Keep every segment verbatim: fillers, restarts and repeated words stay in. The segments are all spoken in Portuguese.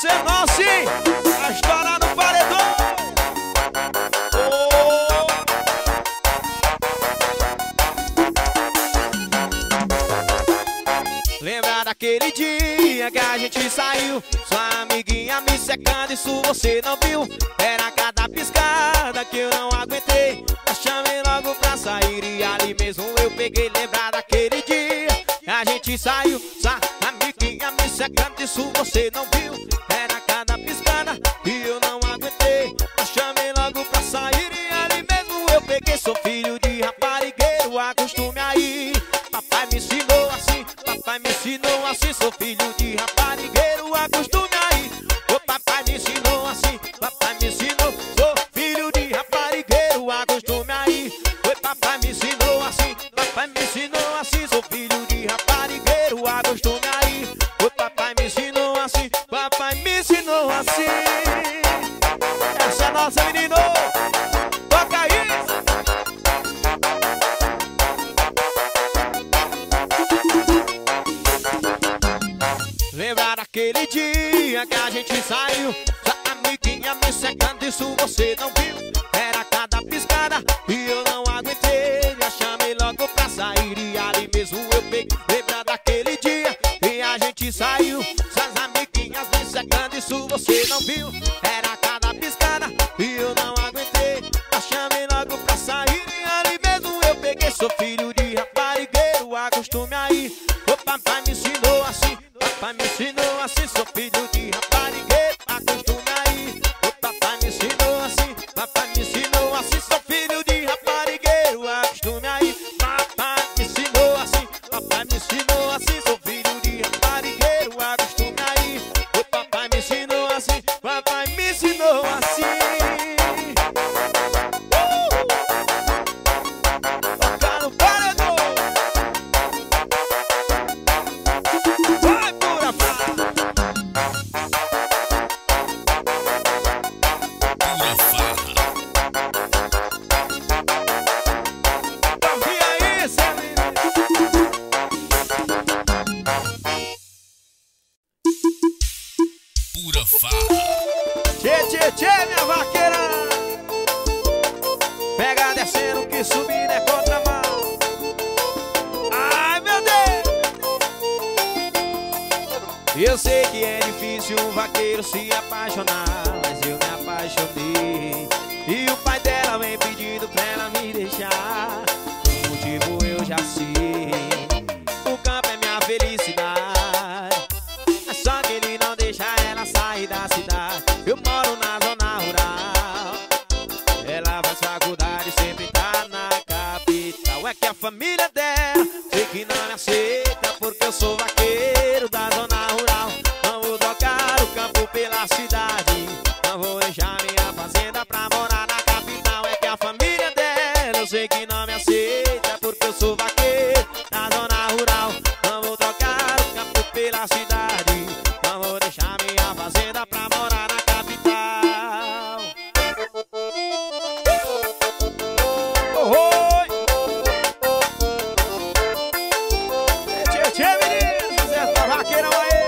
você não sim. A história no paredão. Oh. Lembra daquele dia que a gente saiu, sua amiguinha me secando, isso você não viu. Era cada piscada que eu não aguentei, eu chamei logo pra sair e ali mesmo eu peguei. Lembra daquele dia que a gente saiu, sua amiguinha me secando, isso você não viu. Era cada piscada e eu não aguentei, eu chamei logo pra sair e ali mesmo eu peguei. Sou filho de raparigueiro, acostume aí. Papai me ensinou assim, papai me ensinou assim. Sou filho de raparigueiro, acostume aí. O papai me ensinou assim, papai me ensinou. Sou filho de raparigueiro, acostume aí. O papai me ensinou assim, papai me ensinou assim. Sou filho de raparigueiro, acostume aí. O papai me ensinou assim, papai me ensinou assim. Essa é a nossa menino. Toca isso. Lembra daquele dia que a gente saiu, sua amiguinha me secando, isso você não viu. Era cada piscada e eu não aguentei, já chamei logo pra sair e ali mesmo eu peguei. Lembra daquele dia que a gente saiu, suas amiguinhas me secando, isso você não viu. Era cada piscada e eu não aguentei, já chamei logo pra sair e ali mesmo eu peguei. Sou filho de raparigueiro, acostume aí. O papai me ensinou assim, papai me ensinou assim. Sou filho de raparigueiro, acostume aí. O papai me ensinou assim, papai me ensinou assim. Sou filho de raparigueiro, acostume aí. Papai me ensinou assim, papai me ensinou assim. Sou filho de raparigueiro, acostume aí. O papai me ensinou assim, papai me ensinou assim. Tocar no paredão. Vai, pura farra. Pura farra. E aí, Zé Menino? Pura farra. Tchê, tchê, tchê, minha vaqueira. Pega descendo que subir é contramão. Ai, meu Deus. Eu sei que é difícil um vaqueiro se apaixonar, mas eu me apaixonei e o pai dela vem pedindo pra ela me deixar. O motivo eu já sei, o campo é minha felicidade, é só que ele não deixa ela sair da cidade. Eu moro na zona rural, ela faz faculdade, sempre tá na capital. É que a família dela sei que não me aceita, porque eu sou vaqueiro da zona rural. Não vou trocar o campo pela cidade, não vou deixar minha fazenda pra morar na capital. É que a família dela eu sei que não me aceita, porque eu sou vaqueiro da zona rural. Não vou trocar o campo pela cidade, não vou deixar minha fazenda pra morar na capital. Oi! Tchê, tchê, menino, Zé da vaqueirão aí.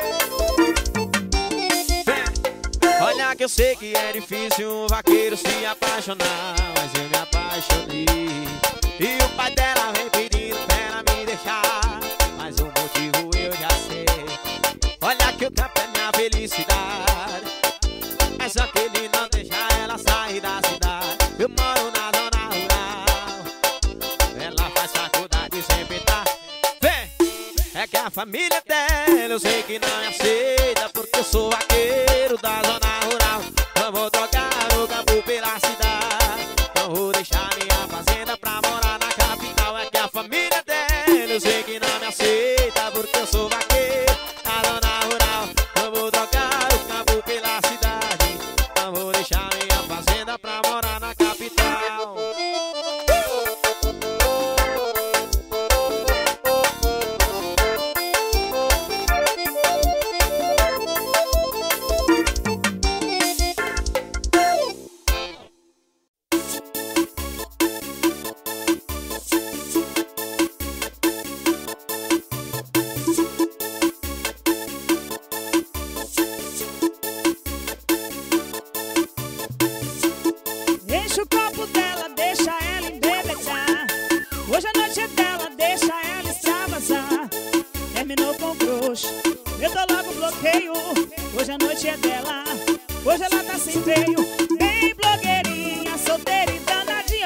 Olha que eu sei que é difícil um vaqueiro se apaixonar, mas eu me apaixonei e o pai dela vem pedindo pra ela me deixar, mas o motivo eu já sei. Olha que o campo é minha felicidade, é só que ele não deixa ela sair da cidade. Eu moro na zona rural, ela faz faculdade e sempre tá. Vem! É que a família dela eu sei que não me aceita, porque eu sou vaqueiro da zona rural. Não vou trocar o campo pela cidade, não vou deixar minha fazenda pra morar na capital. É que a família dela eu sei que não me aceita, porque eu sou vaqueiro da zona rural. Não vou trocar o campo pela cidade, não vou deixar minha fazenda pra morar na capital.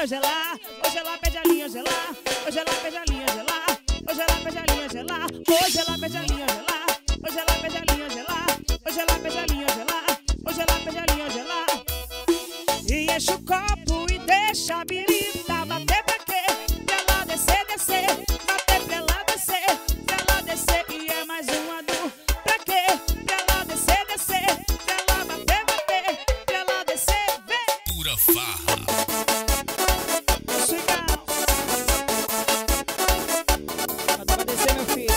linha, hoje ela, hoje ela pede a linha, hoje ela, hoje ela pede a linha, hoje ela, hoje ela pede a linha, hoje ela, hoje ela pede a linha, hoje ela, hoje ela pede a linha, hoje ela, hoje ela pede a linha, hoje ela, hoje ela pede a linha, hoje ela. E enche o copo e deixa a birita bater pra quê? Pra ela descer, descer, bater pra ela descer, pra ela descer e é mais uma do pra quê? Pra ela descer, descer, pra ela bater, bater, pra ela descer, vem. Pura farra. Swingão. Bota pra descer, meu filho.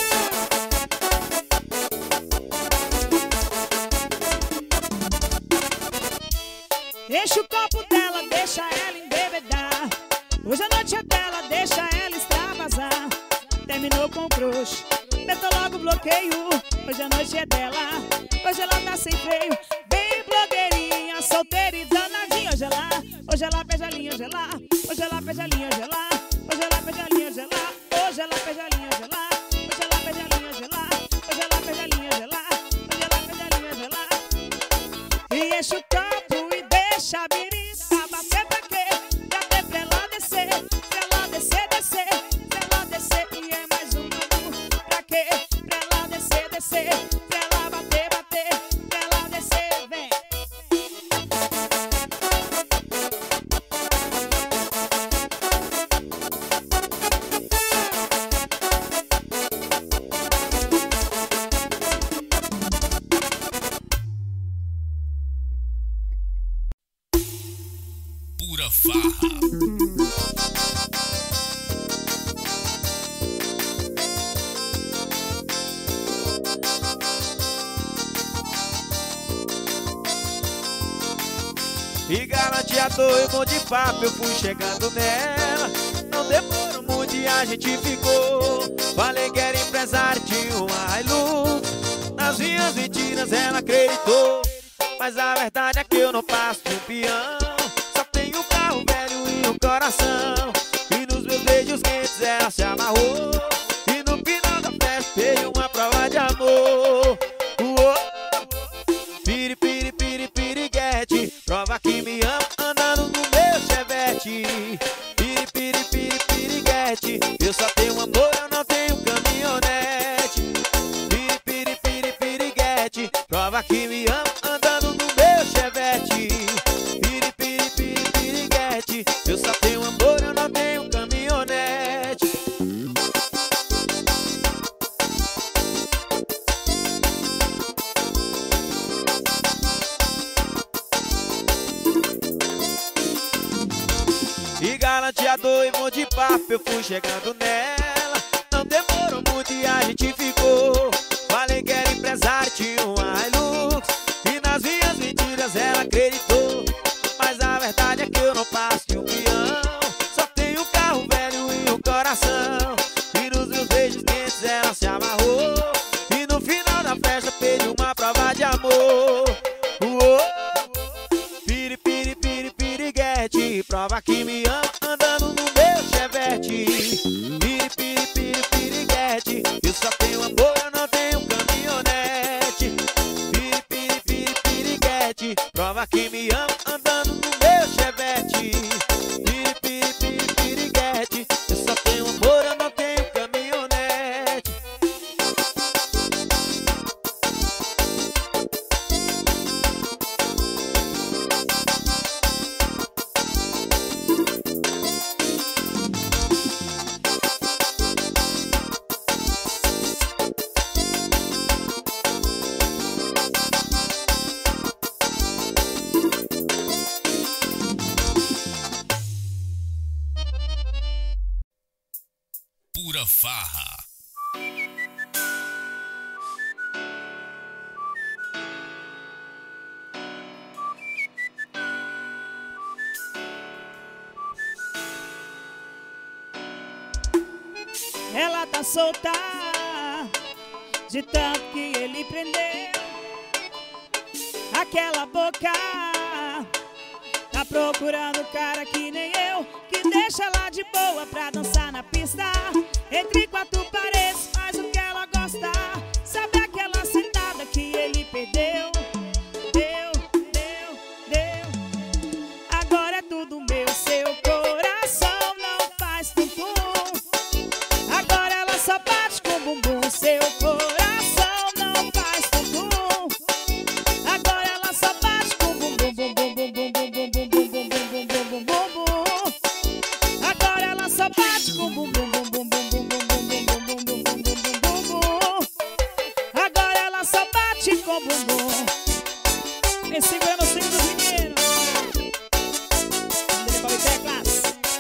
Enche o copo dela, deixa ela embebedar. Hoje a noite é dela, deixa ela extravasar. Terminou com o crush, metou logo o bloqueio. Hoje a noite é dela, hoje ela tá sem freio. Bem blogueirinha, solteira e danadinha. Hoje ela, hoje ela pede a linha, hoje ela, hoje ela pede a linha, hoje ela, hoje ela pede a linha, hoje ela, hoje ela pede a linha, hoje ela, hoje ela pede a linha, hoje ela, hoje ela pede a linha, hoje ela, hoje ela pede a linha, hoje ela. E enche o copo e deixa a birita bater pra quê? Bater pra ela descer, pra ela descer, descer, pra ela descer e é mais uma do pra quê? Pra ela descer, descer, pra ela bater, bater, pra ela descer, vem. Pura farra. E galanteador e bom de papo, eu fui chegando nela. Não demorou muito e a gente ficou. Falei que era empresário, tinha uma Hilux. Nas minhas mentiras ela acreditou. Mas a verdade é que eu não passo de um peão. Só tenho um carro velho e um coração. E nos meus beijos quentes ela se amarrou. E no final da festa veio uma prova de amor. Uou. Piri, piri, piri, piriguete. Prova que me ama andando no meu chevette. Piri, piri, piri, piriguete. Eu só tenho amor, eu não tenho caminhonete. Piri, piri, piri, piriguete. Prova que me ama andando no meu chevette. Piri, piri, piri, piriguete. Eu só tenho amor, eu não tenho caminhonete. E galanteador e bom de papo, eu fui chegando nela. Não demorou muito e a gente ficou. Falei que era empresário, tinha uma Hilux. E nas minhas mentiras ela acreditou. Mas a verdade é que eu não passo de um peão. Só tenho um carro velho e um coração. E nos meus beijos quentes ela se amarrou. E no final da festa pediu uma prova de amor. Uou. Piri, piri, piri, piriguete. Prova que me ama andando no meu chevette. Piri, piri, piri, piriguete. Eu só tenho amor, eu não tenho caminhonete. Piri, piri, piri, piriguete. Prova que me ama andando no meu chevette. Piri, piri, piri, piriguete. Eu só tenho amor, eu não tenho caminhonete. Pura farra. Ela tá solta de tanto que ele prendeu. Aquela boca tá procurando cara que nem eu, que deixa ela de boa pra dançar na pista. Entre quatro paredes faz o que ela gosta. Sabe aquela sentada que ele perdeu? Deu, deu, deu. Agora é tudo meu, seu coração. só bate com bum bum bum bum bum bum bum bum bum bum bum bum bum bum bum. Agora ela só bate com bumbum. Me segura no cinto dos meninos. Ele vai ter classe.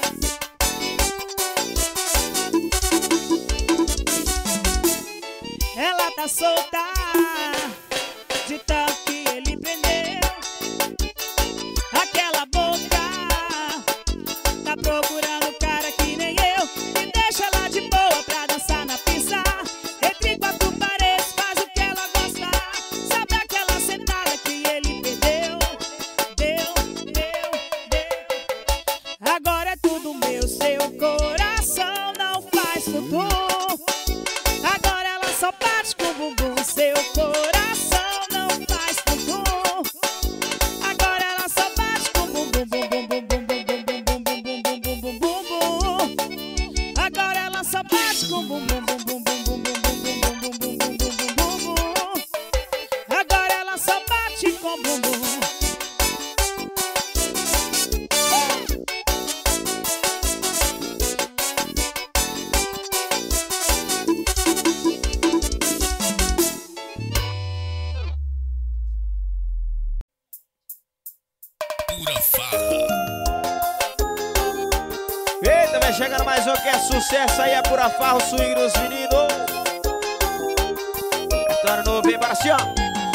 Ela tá solta de tanto que ele prendeu. Aquela boca tá procurando um cara que nem eu. Me deixa ela de boa pra dançar na pista. Entre quatro paredes faz o que ela gosta. Sabe aquela sentada que ele perdeu? Deu, deu, deu. Agora é tudo meu, seu coração não faz futuro. Agora ela só bate com o bumbum, seu coração não faz futuro. Agora ela só bate com o bumbum, bum bum bum bum bum bum bum bum bum bum bum bum bum. Agora ela só bate com o bumbum, bum bum bum bum bum bum bum bum bum bum bum bum. Agora ela só bate com o bumbum. Pura farra. Eita, vai chegando mais um que é sucesso aí, é Pura Farra, o swing dos meninos. Retorno novo, vem para cima.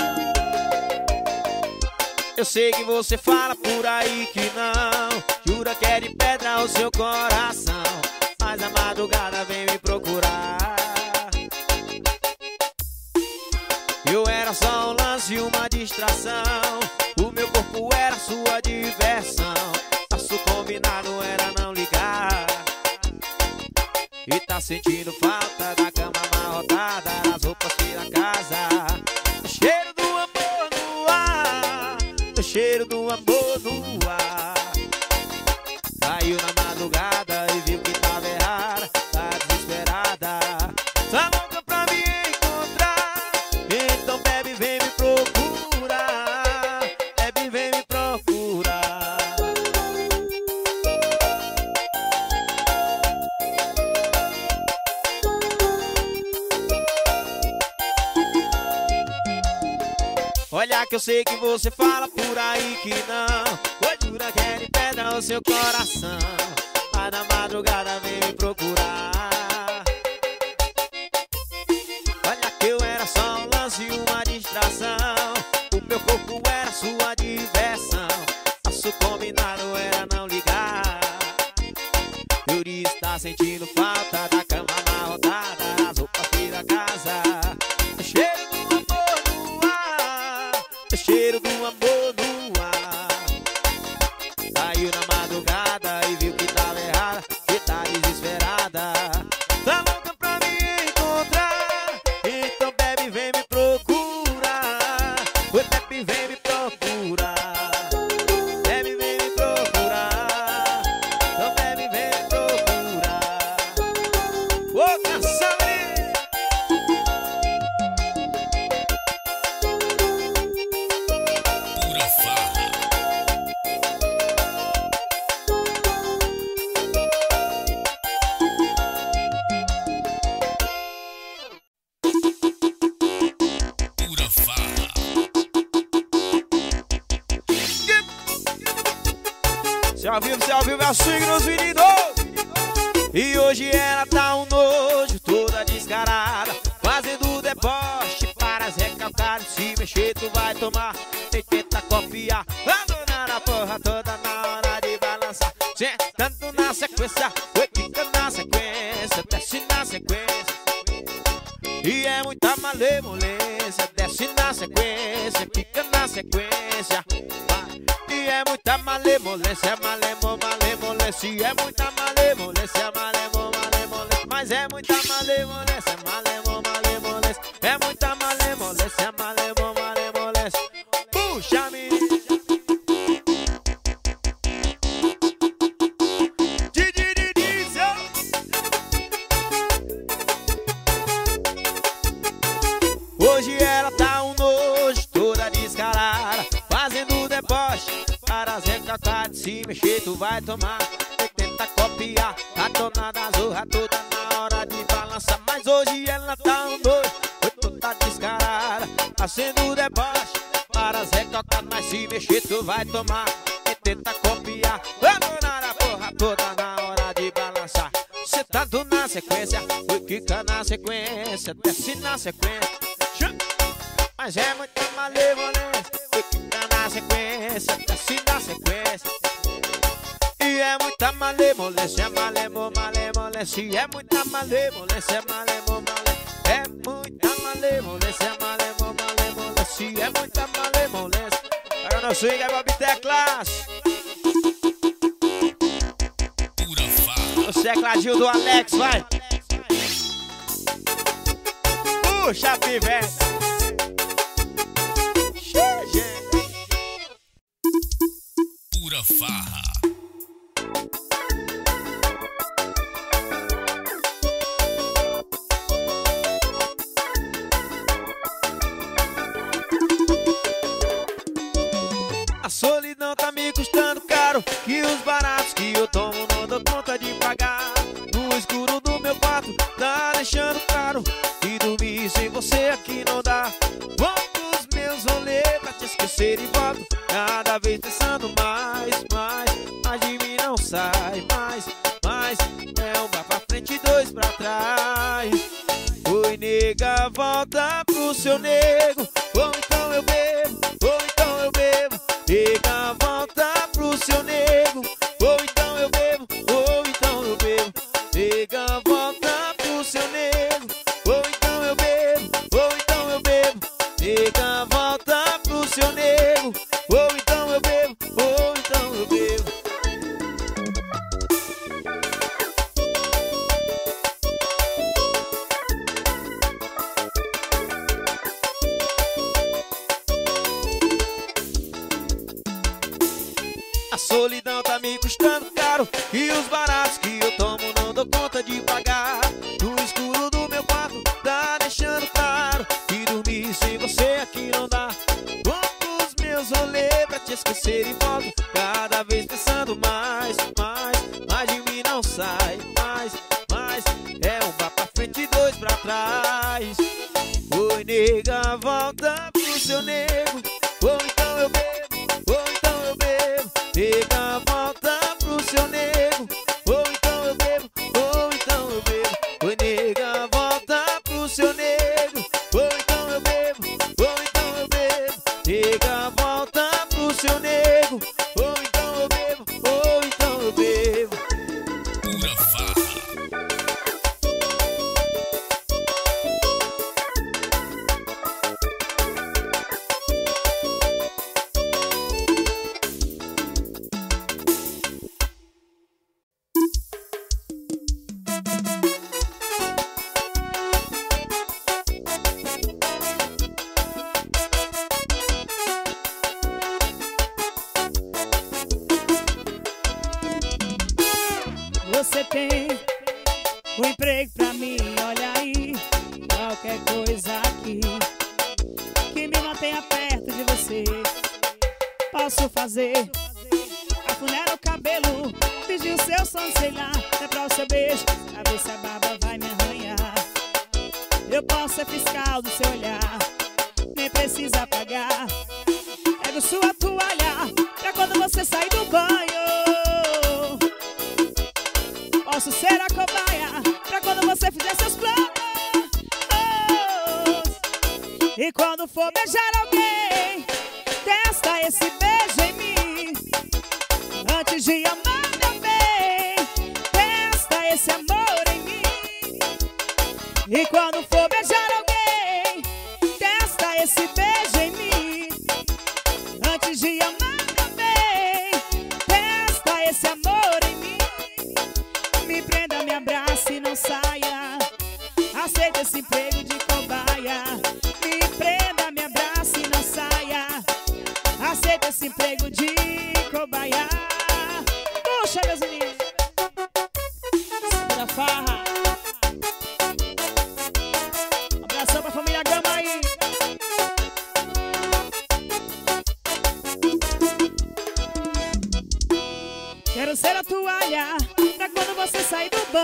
Eu sei que você fala por aí que não, jura que é de pedra o seu coração, mas a madrugada vem me procurar. Eu era só um lance e uma distração, o meu corpo era sua diversão. Nosso combinado era não ligar. E tá sentindo falta da cama amarrotada, das roupas que na casa. O cheiro do amor no ar, o cheiro do amor no ar. Caiu na madrugada e viu que tava errada, tá desesperada, tá louca pra me encontrar. Então bebe, vem me procurar, bebe, vem me procurar. Olha que eu sei que você fala por aí que não, oi, jura que é de pedra o seu coração, mas na madrugada vem me procurar. Olha que eu era só um lance e uma distração, o meu corpo era sua diversão. Nosso combinado era não ligar. Por isso tá sentindo falta da cama amarrotada, das roupas que na casa. O cheiro do amor no ar, o cheiro do amor no ar. Caiu na madrugada e viu que tava errada, e tá desesperada, tá louca pra me encontrar. Então bebe, vem me procurar, oi, bebe, vem me procurar, bebe, vem me procurar, então bebe, vem me procurar. Ô, canção aí! Pura farra. Pura farra. Se ao vivo, se ao vivo é o swing nos meninos. E hoje ela tá um nojo, toda descarada, fazendo deboche para as recalcadas. Se mexer tu vai tomar, nem tenta copiar, abandonando a porra toda na hora de balançar. Sentando na sequência, oi, quica na sequência, desce na sequência. E é muita malemolência, desce na sequência, quica na sequência, vai. E é muita malemolência, malemo, malemolência. E é muita malemolência, malemo, malemolência. Mas é muita malemolência, malemo, malemolência. É muita malemolência, malemo, malemolência. Puxa, menina. Hoje ela tá um nojo, toda descarada, fazendo deboche para as recalcadas. Se mexer tu vai tomar, tenta copiar, tá detonada, a zorra toda na hora de balançar. Mas hoje ela tá um doido, foi toda descarada, fazendo deboche para as recocadas. Mas se mexer tu vai tomar e tenta copiar. Detonar a porra toda na hora de balançar. Sentado na sequência, foi quica na sequência, desce na sequência. Mas é muita malevolência, foi quica na sequência, desce na sequência. E é muita malemolência, malemo, malemolência. É muita malemolência, malemo, malemolência. É muita malemolência, malemo, malemolência. É muita malemolência. Para não swing, é Bob Teclas. Pura farra. O tecladinho do Alex, vai. Puxa, pivete. Pura farra. A solidão tá me custando caro, e os baratos que eu tomo não dou conta de pagar. No escuro do meu quarto tá deixando caro, e dormir sem você aqui não dá. Vou pros meus rolês pra te esquecer e volto, cada vez pensando mais, mais, mais de mim não sai mais, mais. É um bar pra frente e dois pra trás. Oi nega, volta pro seu nego, ou então eu bebo, ou então eu bebo. Nega, volta pro seu nego, ou então eu bebo, ou então eu bebo. Nega, volta pro seu nego, ou então eu bebo, ou então eu bebo. Nega, volta pro seu nego, ou então eu bebo, ou então eu bebo. A solidão tá me custando caro, e os baratos que eu tomo não dou conta de pagar. No escuro do meu quarto tá deixando claro, e dormir sem você aqui não dá. Vou pros meus rolês pra te esquecer e volto, cada vez pensando mais, mais, mais de mim não sai mais, mais. É um bar pra frente e dois pra trás. Oi nega, volta pro seu nego, ou então eu bebo, ou então eu bebo. Nega, volta pro seu nego, ou então eu bebo, ou então eu bebo. Oi nega, volta pro seu nego, ou então eu bebo, ou então eu bebo. Nega, volta pro seu nego, ou então eu bebo, ou então eu bebo. Pura farra. Você tem um emprego pra mim, olha aí. Qualquer coisa aqui que me mantenha perto de você, posso fazer. Afunerar o cabelo, pedir o seu som, sei lá, é pra o seu beijo, pra ver se a barba vai me arranhar. Eu posso ser fiscal do seu olhar, nem precisa pagar. Pego sua toalha pra quando você sair do banho. Posso ser a cobaia pra quando você fizer seus planos. E quando for beijar alguém, testa esse beijo em mim. Antes de amar também, testa esse amor em mim. E quando for beijar alguém, testa esse beijo em mim. Antes de amar também, testa esse amor em mim. Me prenda, me abrace e não saia. Aceita esse emprego de cobaia. Me prenda, me abrace e não saia. Aceita esse emprego de cobaia. Puxa, meus meninos. Pura farra. Um abração pra família Gama aí. Quero ser a toalha pra quando você sair do banho.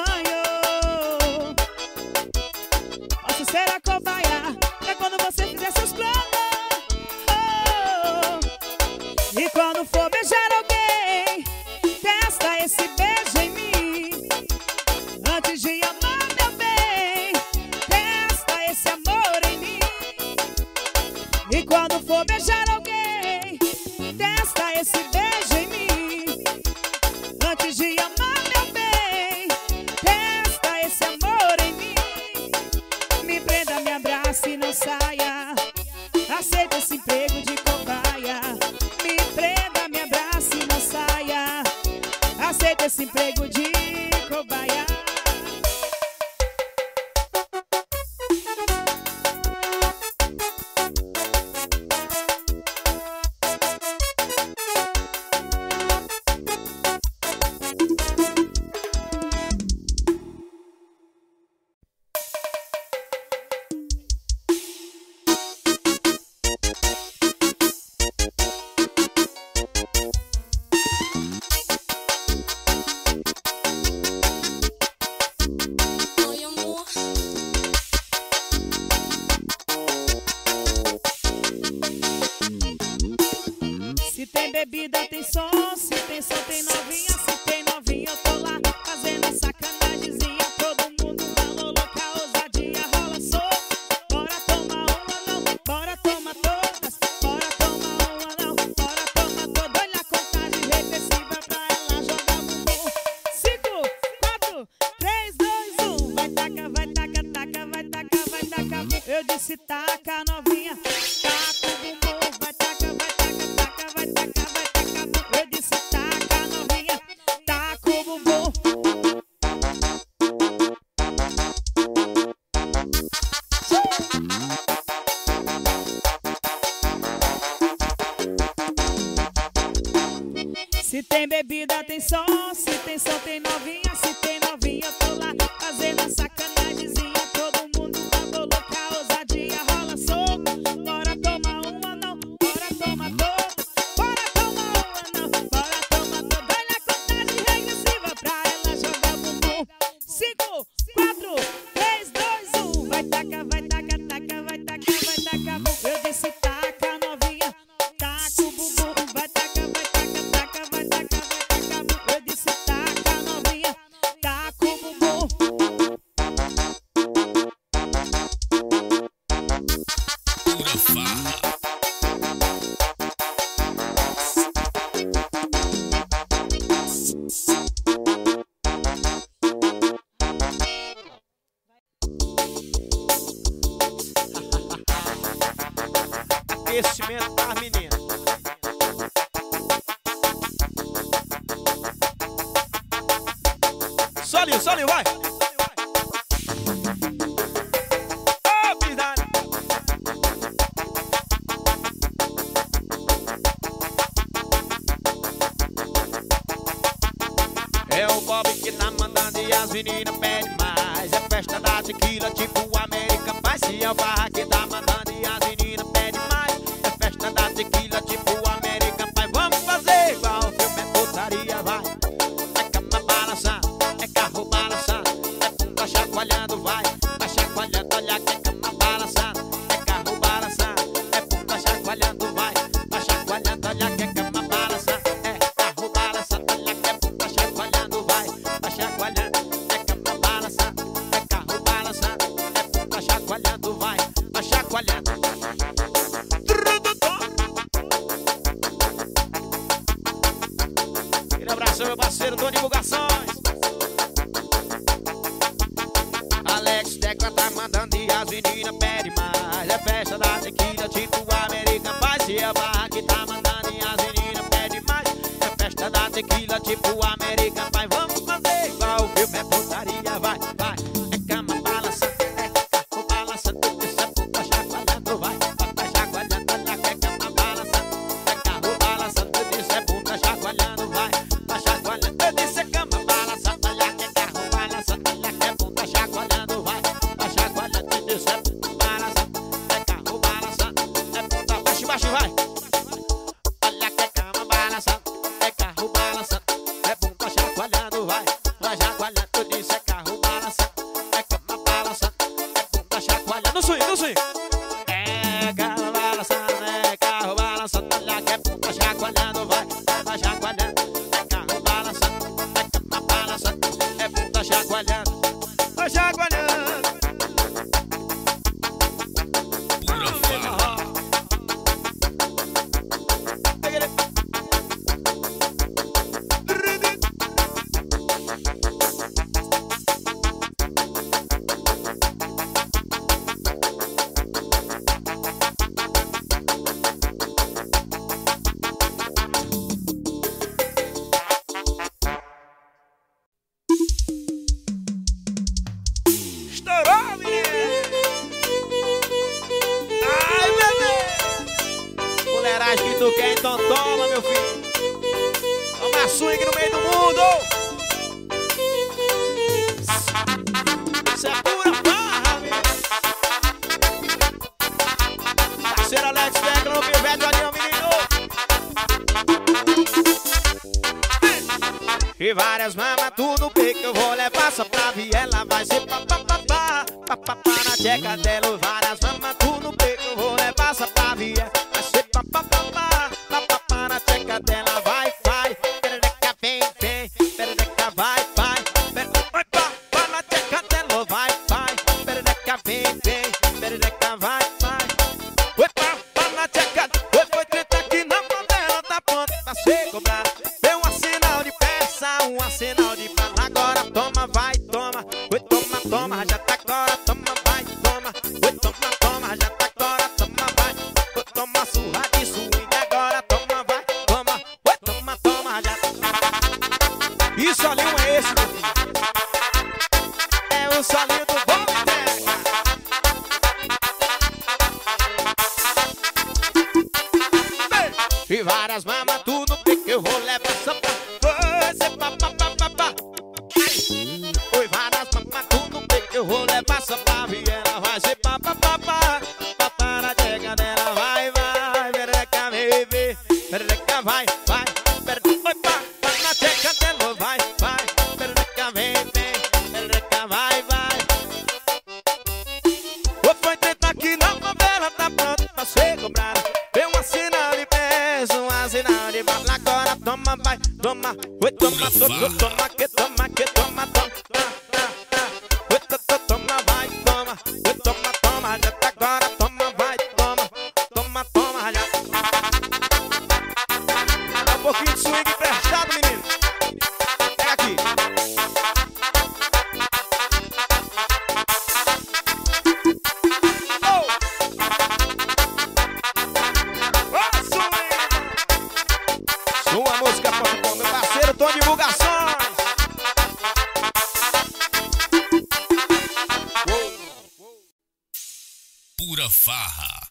esse emprego de cobaia. Me prenda, me abraça e não saia. Aceita esse emprego de cobaia. Se tem bebida, tem som. Se tem som, tem novinha. Se tem novinha, eu tô lá fazendo sacanagemzinha. Todo mundo falou louca, ousadia, rola solto. Bora tomar uma, não, bora tomar todas. Bora tomar uma, não, bora tomar todas. Olha a contagem regressiva pra ela jogar bumbum. Cinco, quatro, três, dois, um. Vai taca, vai taca, taca, vai taca, vai taca. Eu disse taca, novinha. Taca o bumbum, vai taca, vai taca, taca, vai taca, vai taca. Eu disse taca, novinha. Taca o bumbum. Se tem bebida, tem som. Se tem som, tem novinha. Se tem novinha, eu tô lá fazendo sacanagemzinha. Todo mundo mandou louca, ousadia, rola solto. Bora tomar uma, não, bora tomar todas. Bora tomar uma, não, bora tomar todas. Olha a contagem regressiva pra ela jogar bumbum. Cinco, quatro, três, dois, um. Vai taca, vai taca, taca, vai taca, vai taca. Eu disse taca, novinha. Taca o bumbum. Vai taca, vai taca, taca, vai taca, vai taca. Eu disse taca, novinha. Taca o bumbum. Pura farra. Aquecimento das meninas. Solinho, solinho, vai! Ô, pisada! É o Bob que tá mandando e as meninas pedem mais. É festa da tequila tipo American Pie. Se é o Barra que tá mandando e as meninas pedem mais. É festa da tequila tipo American Pie. Vamos fazer igual o filme é putaria, vai. É cama balançando, é carro balançando, é bunda chacoalhando, vai. Vai chacoalhando, olha que é cama balançando, é carro balançando, é bunda chacoalhando, vai. Vai chacoalhando, olha que é cama balançando, é carro balançando, olha que é bunda chacoalhando, vai. Vai chacoalhando, é cama balançando, é carro balançando, é bunda chacoalhando, vai. Vai chacoalhando. Aquele abraço, meu parceiro, Dom Divulgações. Alex Tecla tá mandando e as meninas pedem mais. É festa da tequila tipo American Pie. Se é a Barra que tá mandando e as meninas pedem mais. É festa da tequila tipo American Pie. Vamos fazer igual o filme é putaria, vai, vai. É cama balançando, é carro balançando, isso é puta chacoalhando, vai. Vai chacoalhando, olha que é cama balançando, é carro balançando, isso é puta chacoalhando, vai. Vai chacoalhando, eu disse é cama balançando, olha que é carro balançando, olha que é puta chacoalhando, vai. Vai chacoalhando, eu disse é puta balançando, é carro balançando, é puta, baixo, baixo, vai. Olha que é cama balançando, é carro balançando, é bunda chacoalhando, vai. Vai chacoalhando, eu disse é carro balançando, é cama balançando, é bunda chacoalhando. No swing, no swing. É carro balançando, é carro balançando, olha que é bunda chacoalhando, vai. Vai chacoalhando, é carro balançando, é cama balançando, é bunda chacoalhando. Vai chacoalhando. Pura farra. tu quer, então toma, meu filho. Toma swing no meio do mundo. Isso é pura farra, meu. Parceiro Alex Tecla no pivete, olha o menino. E várias mamas, tu no peito eu vou levar só pra viela. Vai ser papapá, papapá na tcheca dela. Várias mamas, tu no peito eu vou levar só pra viela. Vai ser papapá, papapá na tcheca dela. Vai, vai, perereca, vem, vem, perereca, vai, vai, vai, papapá na tcheca dela. Vai, vai, perereca, vem, vem, perereca, vai, vai. Oi, papapá na tcheca, oi, foi treta que não condena, tá pronto pra ser cobrado. Deu um sinal de peça, um sinal de bala. Agora toma, vai, toma. Oi, toma, toma, já tá agora. Toma, vai, toma. Oi, toma, toma, já tá agora. Toma, vai. Oi, toma, surra de swing. Agora toma, vai, toma. Oi, toma, toma, já tá. E o solinho é esse, meu filho. É o solinho do bom e várias mamas, tu no pique, eu vou levar essa pra você, papapá. Oi, várias mamas, tu no pique, eu vou levar essa pra viela. Vai ser papapá, papá na tcheca dela. Vai, vai, perereca, bebê, perereca, vai, vai, perereca, oi, papá na tcheca dela. Vai, vai, perereca, bebê, perereca, vai, vai. Oi, foi treta que não novela, tá pronto pra ser cobrada. Deu uma sinal de peso, uma sinal de bala. Agora toma, vai, toma. Oi, toma, toma, toma, que toma, que toma, toma. Oi, toma, toma, vai, toma. Oi, toma, toma, já tá agora. Toma, vai, toma. Toma, toma, já. Dá um pouquinho de swing emprestado, menino. Pega aqui. Sua música ponto com, meu parceiro Tom Divulgações. Pura farra.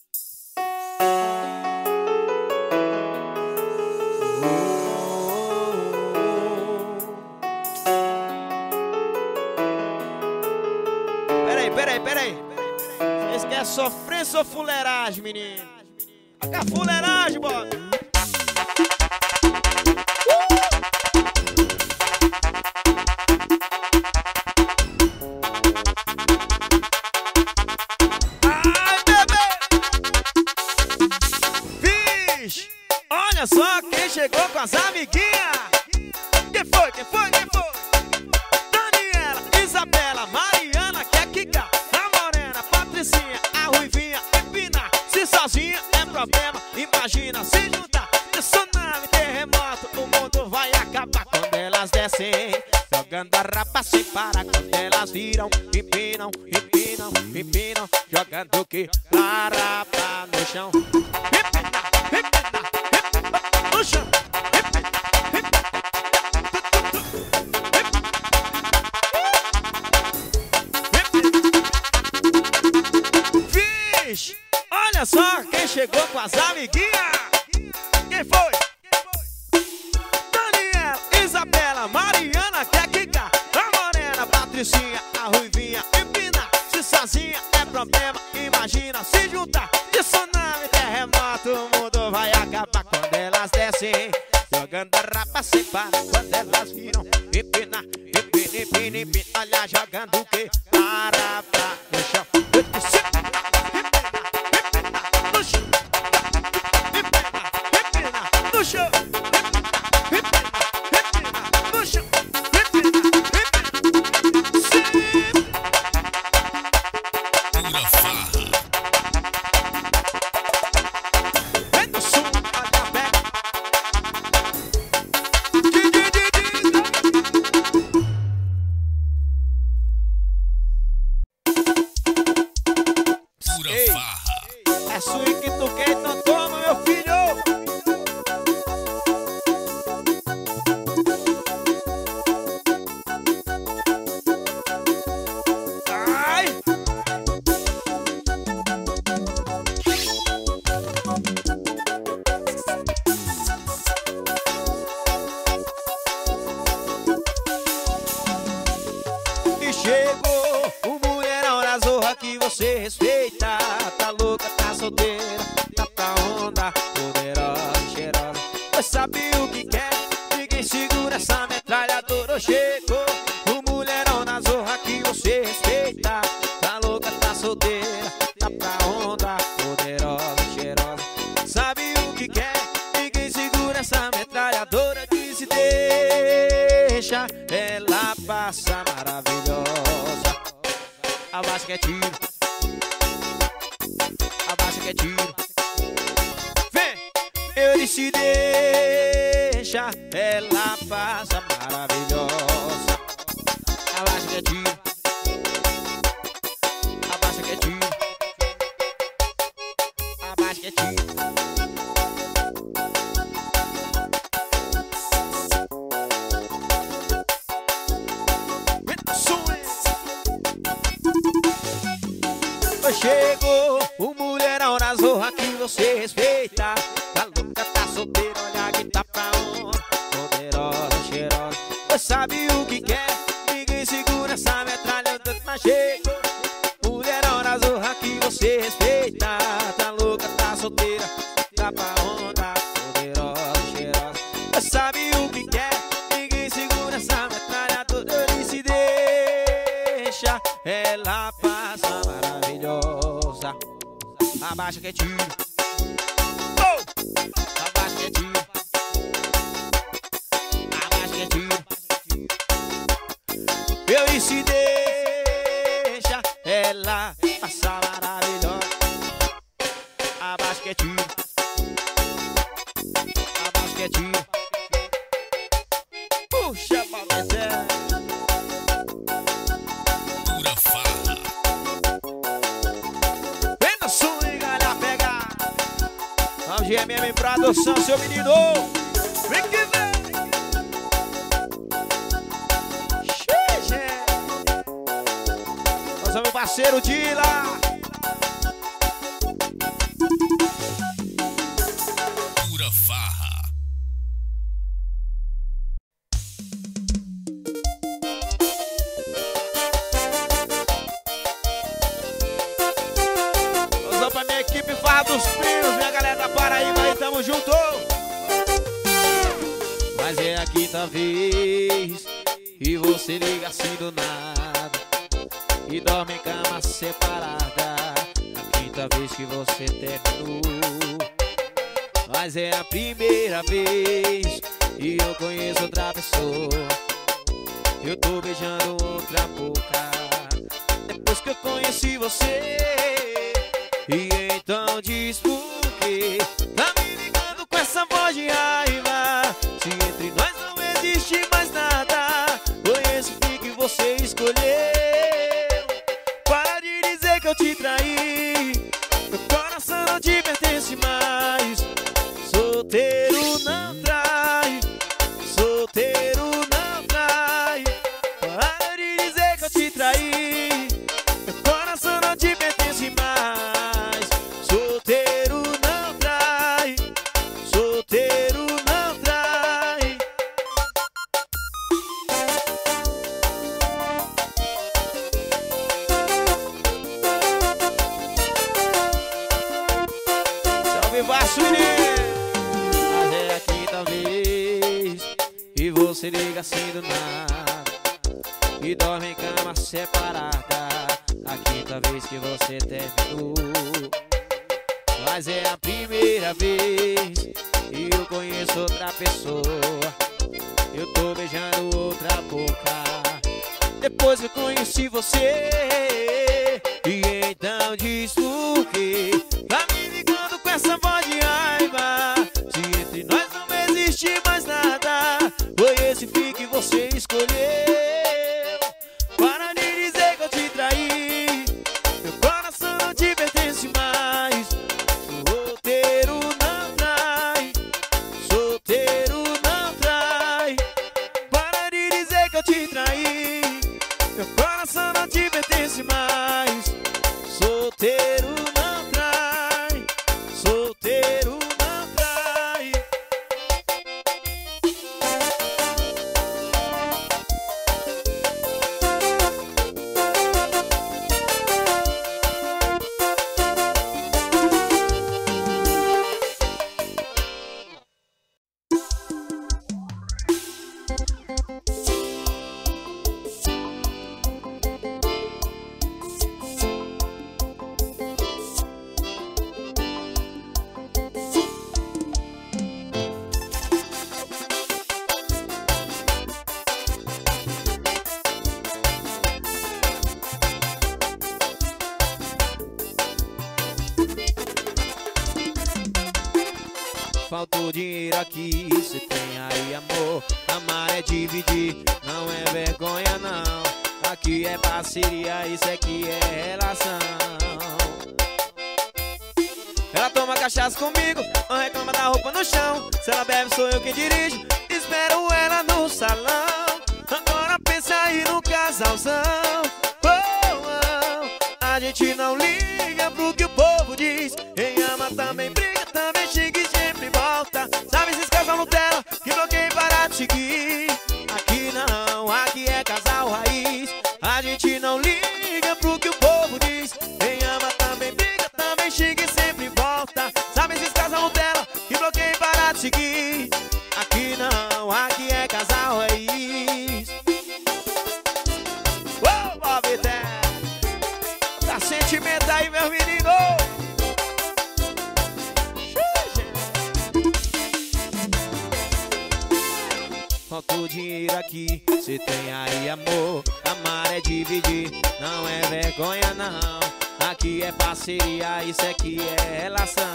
Peraí, peraí, peraí. Vocês querem sofrência ou fuleiragem, menino? Toca fuleiragem, bota. Olha só quem chegou com as amiguinhas. Quem foi? Quem foi? Quem foi? Daniela, Isabela, Mariana, quer quicar. A morena, Patricinha, a ruivinha, empina. Se sozinha é problema, imagina se juntar. Tsunami, terremoto, o mundo vai acabar quando elas descem. Jogando a rapa sem parar quando elas viram. Empinam, empinam, empinam. Jogando que a rapa no chão. Empina, empina. No chão. Vixe, olha só quem chegou com as amiguinhas. Quem foi? Daniela, Isabela, Mariana, quer quicar. A morena, Patricinha, a ruivinha, empina. Se sozinha é problema, imagina se juntar. De tsunami, terremoto, o mundo vai acabar quando elas descem. Jogando a rapa sem parar quando elas viram. Empina, empina, empina, empina. Olha, jogando o que? A rapa no chão. Empina, empina, no chão. Empina, empina, no chão. Empina, empina, no chão. Empina, empina. Sim. Pura farra. Vem no sul, olha, pega. que chegou o mulherão na zorra que você respeita. Tá louca, tá solteira, tá pra onda, poderosa, cheirosa. Mas sabe o que quer? Ninguém segura essa metralhadora. Chegou o mulherão na zorra que você respeita. Tá louca, tá solteira, tá pra onda, poderosa, cheirosa. Sabe o que quer? Ninguém segura essa metralhadora que se deixa. Ela passa maravilhosa. Abaixa que é tiro, abaixa que é tiro. Vem, eu disse deixa. Ela passa maravilhosa. Abaixa que é tiro, abaixa que é tiro, abaixa que é tiro. Chegou o mulherão na zorra que você respeita. Tá louca, tá solteira, olha que tá pra onda, poderosa, cheirosa. Você sabe o que quer? Ninguém segura essa metralhadora. Mas chegou mulherão na zorra que você respeita. Tá louca, tá solteira, tá pra onda, poderosa, cheirosa. Você sabe o que quer? Ninguém segura essa metralhadora. Ele se deixa, ela passa maravilhosa. Abaixa que é tiro, oh! Abaixa que é tiro, abaixa que é tiro. Eu e se deixa, ela passa maravilhosa. Abaixa que é tiro, abaixa que é tiro. Puxa pra descer. Pura farra. G M M Produção, seu menino. Vem que vem. Xixi. Nossa, meu parceiro Dila. Pura farra. Nossa, pra minha equipe Farra dos Primos, minha galera da Paraíba aí, tamo junto. Mas é a quinta vez e você liga assim do nada e dorme em cama separada. A quinta vez que você terminou. Mas é a primeira vez e eu conheço outra pessoa. Eu tô beijando outra boca depois que eu conheci você. E então diz por quê? Tá me ligando com essa voz de raiva. Se entre nós não existe mais nada, foi esse fim que você escolheu. Para de dizer que eu te traí. Meu coração não te pertence mais. Solteiro não trai, solteiro não trai. Para de dizer que eu te traí. Meu coração não te pertence mais. Solteiro não trai, solteiro não trai. Salve Vassourê. Mas é a quinta vez e você liga assim do nada e dorme em cama separada. A quinta vez que você terminou. Mas é a primeira vez e eu conheço outra pessoa. Eu tô beijando outra boca depois que eu conheci você. E então diz por quê? Tá me ligando com essa voz de raiva. Se entre nós não existe mais nada, foi esse fim que você escolheu. Para de dizer que eu te traí. Meu coração não te pertence mais. Solteiro não trai, solteiro não trai. Para de dizer que eu te traí. Meu coração não te pertence mais. Solteiro não trai, solteiro não trai. vergonha não. Aqui é parceria, isso aqui é relação. Ela toma cachaça comigo, não reclama da roupa no chão. Se ela bebe sou eu quem dirijo, espero ela no salão. Agora pensa aí no casalzão. Oh, oh, a gente não liga pro que o povo diz. Quem ama também briga, também xinga e sempre volta. Sabe esses casal Nutella que bloqueei para te seguir? Aqui não, aqui é casal raiz. A gente não liga pro que o povo diz. Quem ama também briga, também xinga e sempre volta. Sabe esses casal Nutella que bloqueei para te seguir? Aqui não, aqui é casal raiz. Ô, Bob Té, tá sentimento aí, meu menino. Falta o dinheiro aqui, cê tem aí amor. Amar é dividir, não é vergonha não. Aqui é parceria, isso aqui é relação.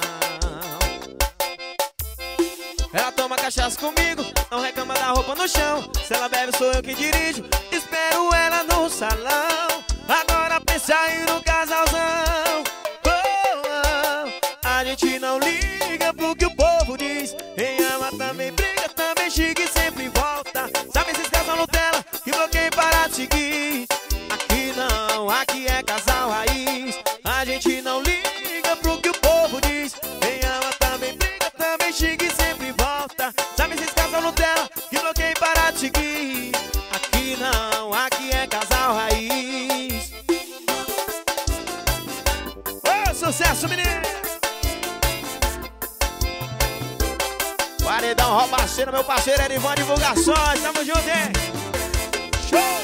Ela toma cachaça comigo, não reclama da roupa no chão. Se ela bebe sou eu que dirijo, espero ela no salão. Agora pensa aí no casalzão. Oh, oh, a gente não liga pro que o povo diz. Quem ama também briga, também xinga e sempre volta. Sabe esses casal Nutella que bloqueei para te seguir? Aqui não, aqui é casal raiz. A gente não liga pro que o povo diz. Quem ama também briga, também xinga e sempre volta. Sabe esses casal Nutella que bloqueei para te seguir? Aqui não, aqui é casal raiz. Ô, oh, sucesso, menino! Paredão Roubaceira, meu parceiro Erivan Divulgações, tamo junto, hein? Show!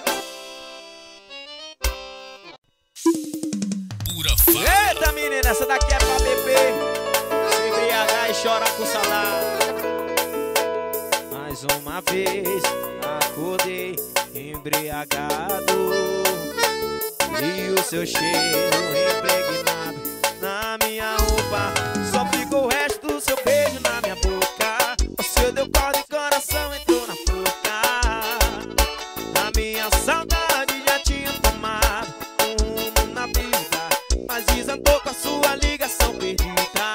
Pura farra. Eita, menina, essa daqui é pra beber, se embriagar e chorar com saudade. Mais uma vez acordei embriagado e o seu cheiro impregnado na minha roupa. Só ficou o resto do seu beijo na minha boca. Você deu corda e coração entrou na boca. A minha saudade já tinha tomado um rumo na vida, mas desandou com a sua ligação perdida.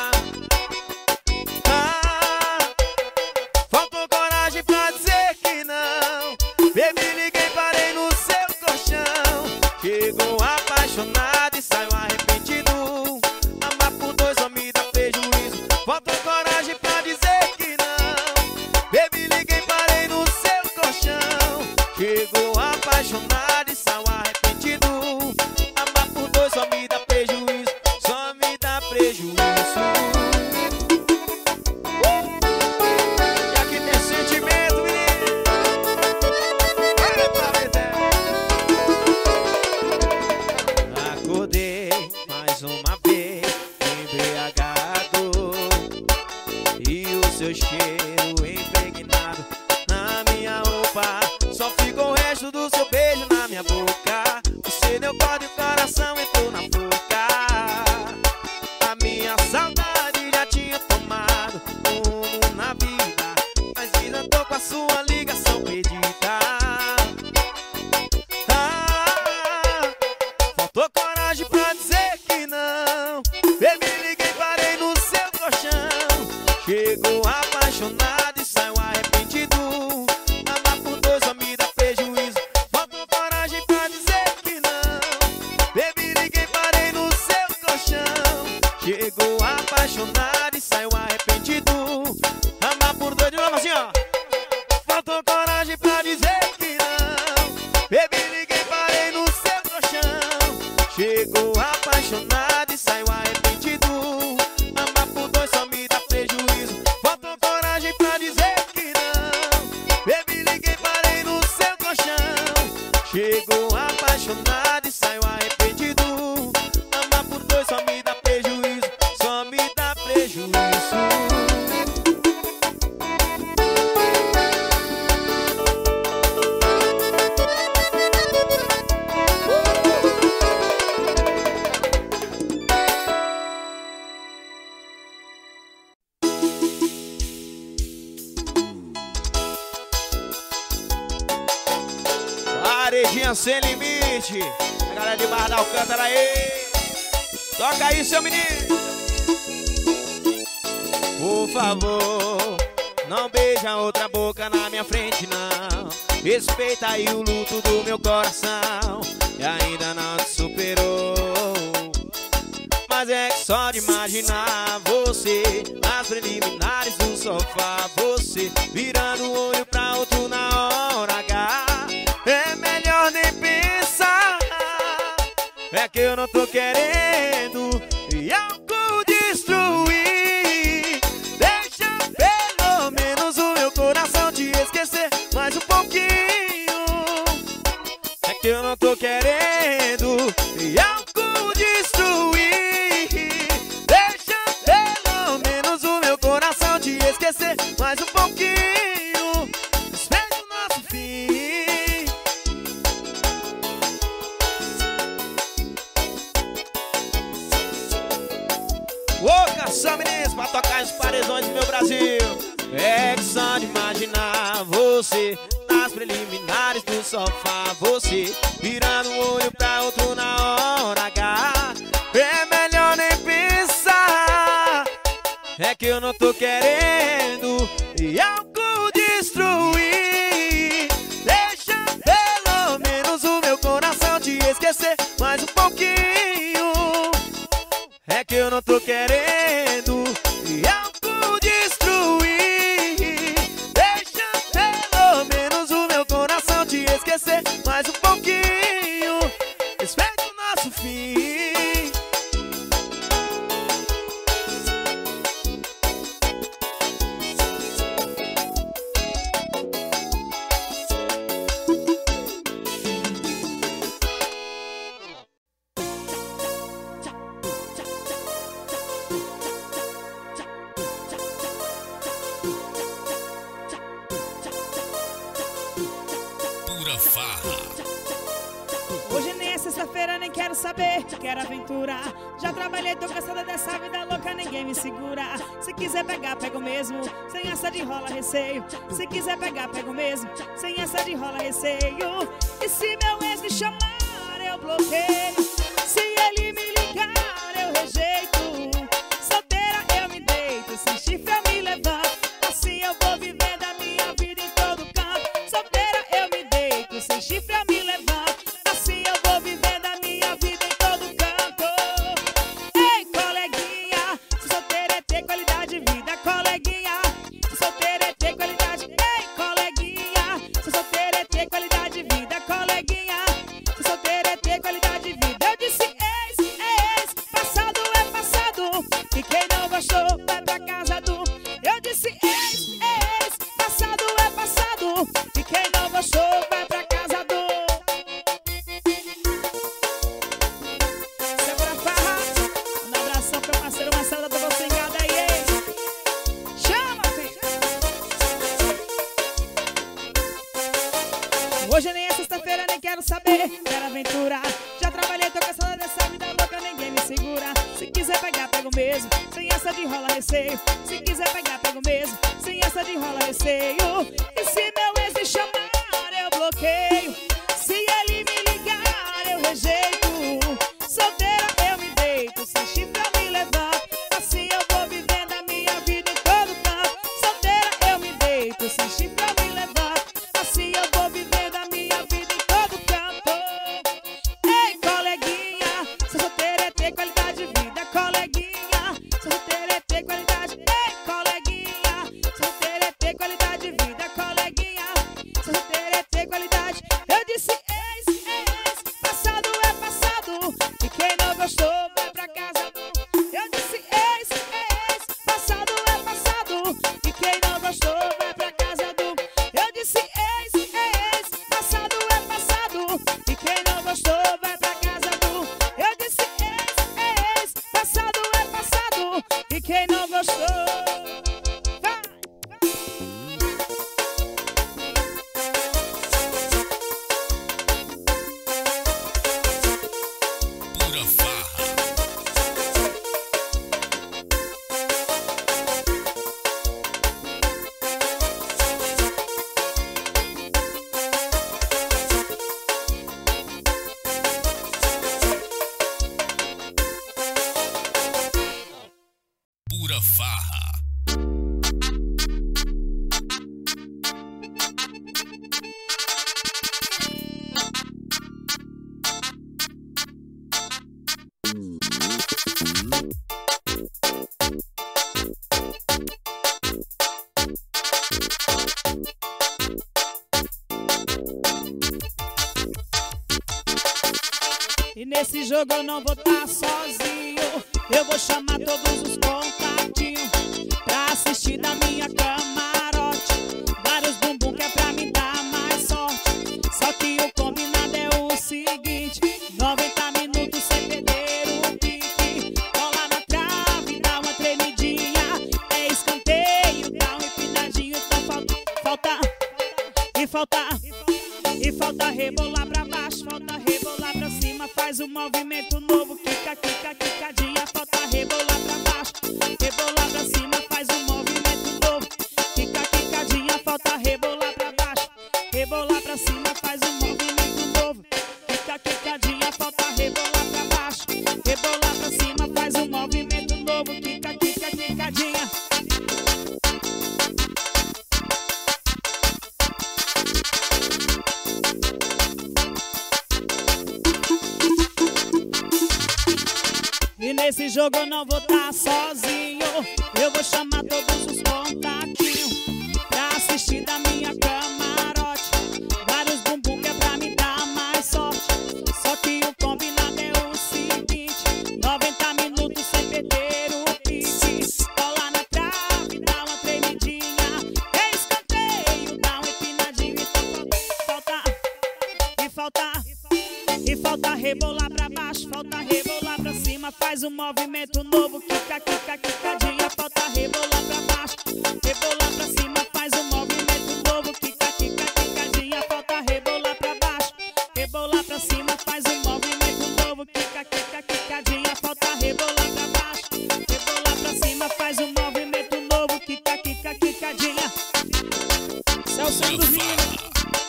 Ah, faltou coragem pra dizer que não. Baby, liguei, parei no seu colchão. Chegou apaixonado e saiu arrependido. Amar por dois só me dá prejuízo. Faltou coragem pra dizer que não. Baby, liguei, parei no seu colchão. Chegou apaixonado e saiu arrependido. Amar por dois só me dá prejuízo. Só me dá prejuízo. E aqui tem sentimento, menino. Acordei mais uma vez embriagado e o seu cheiro impregnado na minha roupa. Só ficou o resto do seu beijo na minha boca. Você deu corda e o coração entrou na boca. A minha saudade já tinha tomado um rumo na vida, mas desandou com a sua ligação perdida. Ah, faltou coragem pra dizer que não. Baby, liguei, parei no seu colchão. Chegou apaixonado e saiu arrependido. Amar por dois só me dá prejuízo. Faltou coragem pra dizer que não. Baby, liguei, parei no seu colchão. Chegou apaixonado e saiu arrependido. Amar por dois de novo assim, ó. Faltou coragem pra dizer que não. Baby, liguei, parei no seu colchão. Chegou apaixonado e saiu arrependido. Amar por dois só me dá prejuízo. Faltou coragem pra dizer que não. Baby, liguei, parei no seu colchão. Chegou apaixonado e saiu arrependido. Amar por dois só me dá prejuízo. Só me dá prejuízo. Paredinha Sem Limite. A galera de Barra da Alcântara aí. Toca aí, seu menino. Por favor, não beija outra boca na minha frente, não. Respeita aí o luto do meu coração, e ainda não te superou. Mas é que só de imaginar você nas preliminares do sofá, você virando o olho pra outro na hora H, é melhor nem pensar. É que eu não tô querendo e algo destruir. Deixa pelo menos o meu coração te esquecer mais um pouquinho. É que eu não tô querendo e algo destruir. Deixa pelo menos o meu coração te esquecer mais um pouquinho. Espere o nosso fim. Ô, canção, meninos, pra tocar os paredões do meu Brasil. É que só de imaginar você nas preliminares do sofá, você virando o olho pra outro na hora H, é melhor nem pensar. É que eu não tô querendo e algo destruir. Deixa pelo menos o meu coração te esquecer mais um pouquinho. É que eu não tô querendo e algo destruir. Deixa pelo menos o meu coração te esquecer mais um pouquinho. Espere o nosso fim. Pura farra. Hoje nem é sexta-feira, nem quero saber, quero aventura. Já trabalhei, tô cansada dessa vida louca, ninguém me segura. Se quiser pegar, pego mesmo, sem essa de rola receio. Se quiser pegar, pego mesmo, sem essa de rola receio. E se meu ex me chamar, eu bloqueio. Se ele me ligar, eu rejeito. Solteira eu me deito, sem chifre eu me levanto. Assim eu vou vivendo a minha vida em todo canto. Solteira eu me deito, sem chifre eu me levanto. Assim eu vou vivendo a minha vida em todo canto. Ei, coleguinha, se solteira é ter qualidade de vida. Coleguinha, se solteira é ter qualidade. Ei, coleguinha, se solteira é ter qualidade de vida. Coleguinha, se solteira é ter qualidade de vida. Eu disse ex, é ex, passado é passado. E quem não gostou vai pra casa do. Eu disse ex, é ex, passado é passado. E quem não gostou vai pra casa do. Segura a farra. Um abração pro parceiro Marcelo da Bocingada aí, hein? Chama, filho. Hoje nem é sexta-feira, nem quero saber, quero aventura. Já trabalhei, tô cansada dessa vida louca, ninguém me segura. Se quiser pegar, pego mesmo, sem essa de rola receio. Se quiser pegar, pego mesmo, sem essa de rola receio. E se meu ex me chamar, eu bloqueio. Se ele me ligar, eu rejeito. Solteira eu me deito, sem chifre eu me levanto. Assim eu vou vivendo a minha vida em todo canto. Solteira eu me deito, sem chifre eu me levanto. Assim eu vou vivendo a minha vida em todo canto. Ei, coleguinha, se solteira é ter qualidade de vida. Coleguinha, se solteira é ter qualidade. Ei, coleguinha, se solteira é ter qualidade de vida. Coleguinha, se solteira é ter qualidade. Eu disse ex, ex, passado é passado. E quem não gostou vai pra casa do. Eu disse ex, ex, passado é passado. E quem não gostou vai pra casa do. Eu disse ex, ex, passado é passado. E quem não gostou vai pra casa do. Eu disse ex, ex, passado é passado. E quem não gostou vai. Pura farra. E nesse jogo eu não vou estar sozinho. Eu vou chamar todos os contatinhos pra assistir da minha camarote. Vários bumbum que é pra me dar mais sorte. Só que o combinado é o seguinte: noventa minutos sem perder o pique. Bola na trave, dá uma tremidinha. É escanteio, dá um empinadinho. Então falta, falta, e falta, e falta rebolar pra baixo. Falta rebolar pra cima, faz um movimento novo. Quica, quica, quicadinha. Falta rebolar pra baixo, rebolar pra cima, faz um movimento novo. Quica, quicadinha. Falta rebolar pra baixo, rebolar pra cima, faz um movimento novo. Quica, quicadinha. Falta rebolar pra baixo, rebolar pra cima, faz um movimento novo. Quica, quica, quicadinha. E nesse jogo eu não vou estar sozinho. Eu vou chamar todos os contatinhos pra assistir da minha camarote. Vários bumbum que é pra me dar mais sorte. Só que o combinado é o seguinte: noventa minutos sem perder o pique. Bola na trave, dá uma tremidinha. É escanteio, dá um empinadinho. Então falta, e falta, e falta rebolar pra baixo. Falta rebolar pra cima, faz um movimento novo. Quica, quica, quicadinha. Falta rebolar pra baixo, rebolar pra cima, faz um movimento novo. Quica, quica, quicadinha. Falta rebolar pra baixo, rebolar pra cima, faz um movimento novo. Quica, quica, quicadinha. Falta rebolar pra baixo, rebolar pra cima, faz um movimento novo. Quica, quica, quicadinha. Esse é o som dos meninos.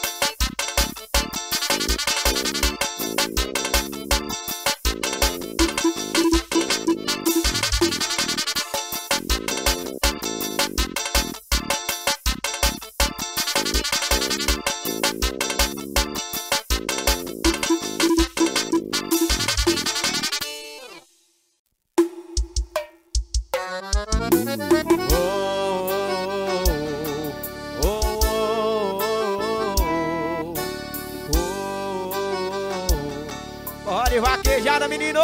Olha vaquejada, menino.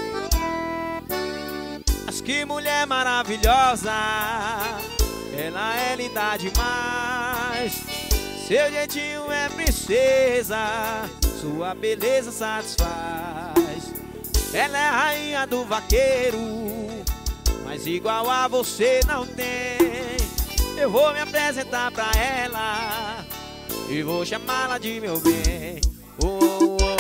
Mas que mulher maravilhosa. Ela é linda demais. Seu jeitinho é princesa. Sua beleza satisfaz. Ela é a rainha do vaqueiro, mas igual a você não tem. Eu vou me apresentar pra ela e vou chamá-la de meu bem. Oh, oh, oh.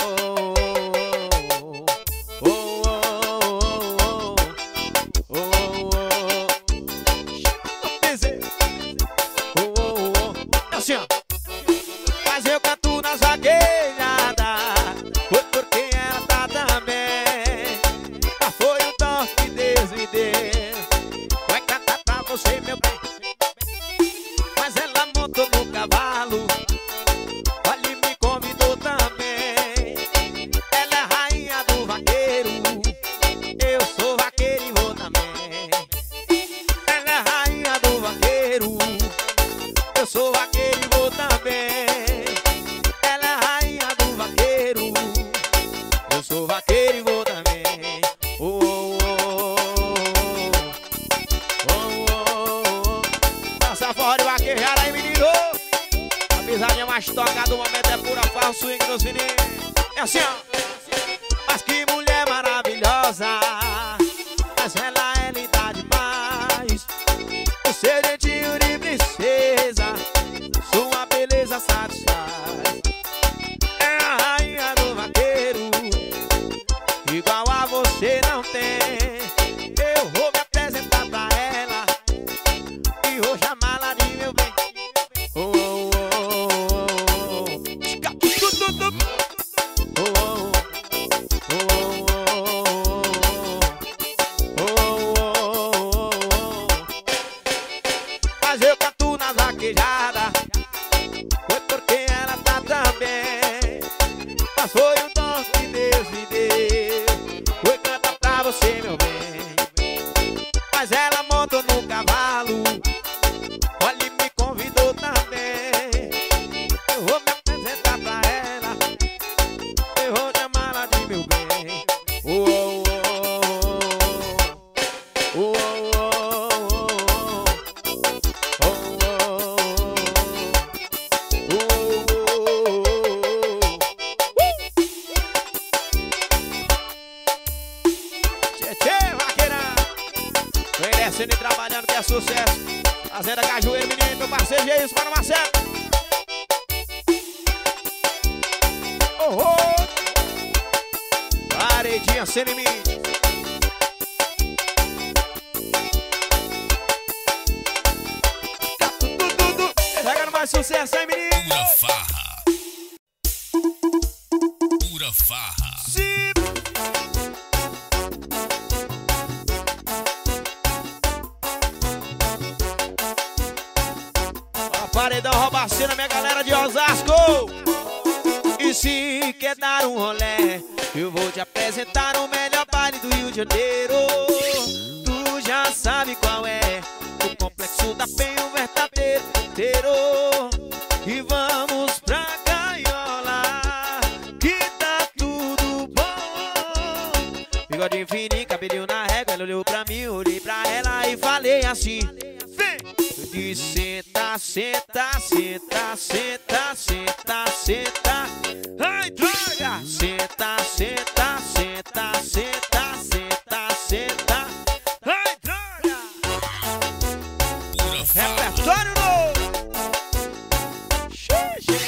Assim, ó. Mas eu canto nas vaquejadas, foi porque ela tá também. Ah, foi o dom que Deus me deu. Vai cantar pra você, meu bem. Mas ela montou no cavalo, olha e me convidou também. Ela é a rainha do vaqueiro, eu sou vaqueiro e vou também. Ela é a rainha do vaqueiro, eu sou vaqueiro e vou também. Ela é a rainha do vaqueiro, eu sou vaqueiro e vou também. Oh, oh, oh, oh, oh, oh. Dança fora e vaquejada aí, menino. A pisadinha mais toca do momento é pura farra, o swing dos meninos. É assim, ó. Mas que mulher maravilhosa. Mas ela é linda demais. O seu jeitinho de princesa, sua beleza satisfaz. É a rainha do vaqueiro, igual a você não tem. Eu vou me apresentar pra ela e vou chamá-la de meu bem. Oh, oh, oh, oh, oh. Oh, oh, oh, oh, oh, oh. Mas eu canto nas vaquejadas, foi porque ela tá também. Mas foi o dom que Deus me deu, foi cantar pra você, meu bem. Mas ela montou no cavalo, olha e me convidou também. Eu vou me apresentar pra ela, eu vou chamá-la de meu bem. Marcelinho trabalhando que é sucesso. Fazenda Cajueiro, menino, meu parceiro Geilson para o Marcelo. Oh, oh. Paredinha sem limite. Tudo, tudo. Pegando mais sucesso, hein, menino? Pura farra. Pura farra. Sim. Paredão Roubacina, minha galera de Osasco. E se quer dar um rolé, eu vou te apresentar o melhor baile do Rio de Janeiro. Tu já sabe qual é, o Complexo da Penha, o verdadeiro inteiro. E vamos pra gaiola, que tá tudo bom. Bigode fininho, cabelinho na régua. Ela olhou pra mim, olhei pra ela e falei assim: vem! Eu disse senta, senta, senta, senta, senta, senta. Ai, droga! Senta, senta, senta, senta, senta, senta. Ai, droga! Pura farra. Repertório novo! Xuxa.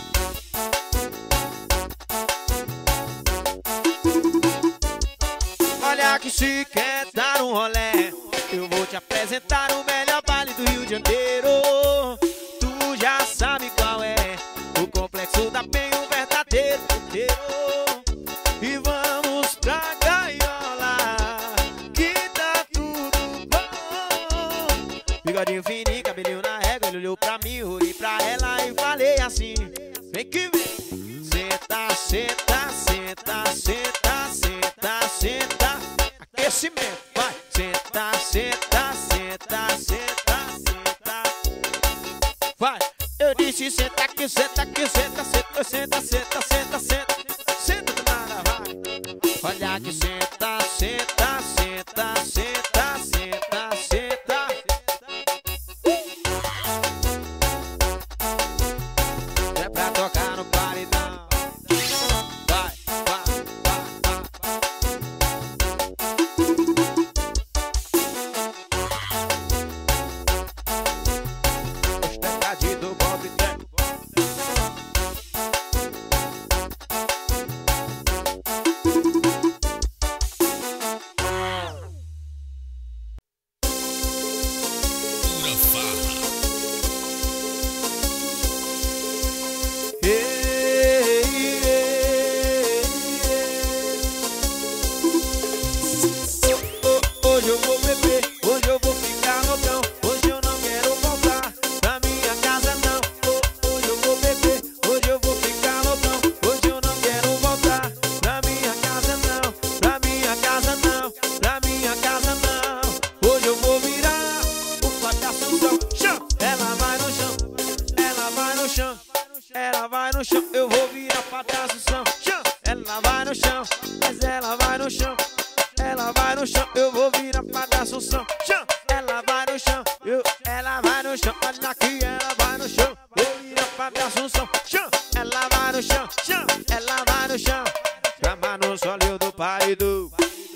Olha que se quer dar um rolé, eu vou te apresentar o melhor baile do Rio de Janeiro. Tu já sabe qual é, o Complexo da Penha, o verdadeiro inteiro. E vamos pra gaiola, que tá tudo bom. Bigodinho fininho, cabelinho na régua. Ele olhou pra mim, olhei pra ela e falei assim: vem que vem. Senta, senta, senta, senta, senta, senta. Aquecimento, vai. Senta, senta, senta, senta, senta. Vai, eu disse senta aqui, senta aqui, senta, senta, senta, senta, senta, senta. Senta do nada, vai. Olha aqui, senta, senta, senta, senta, senta, senta. É pra tocar no paredão. Vai, vai, vai, vai. Do Bob Track. Pura farra. Ei, ei, ei. Oh, oh, hoje eu vou beber, hoje eu vou ficar loucão. Hoje eu não quero voltar pra minha casa não. Oh, hoje eu vou beber, hoje eu vou ficar loucão. Hoje eu não quero voltar pra minha casa não. Pra minha casa não, pra minha casa não. Hoje eu vou virar o palhaço. Chão, ela vai no chão, ela vai no chão. Ela vai no chão, eu vou virar palhaço. Chão, ela vai no chão, mas ela vai no chão. Ela vai no chão, eu vou virar palhaço. Chão, ela vai no chão, eu, ela vai no chão. Olha aqui, ela vai no chão, vou virar palhaço. Chão, ela vai no chão, chão, ela vai no chão. Chama no solio do paredão.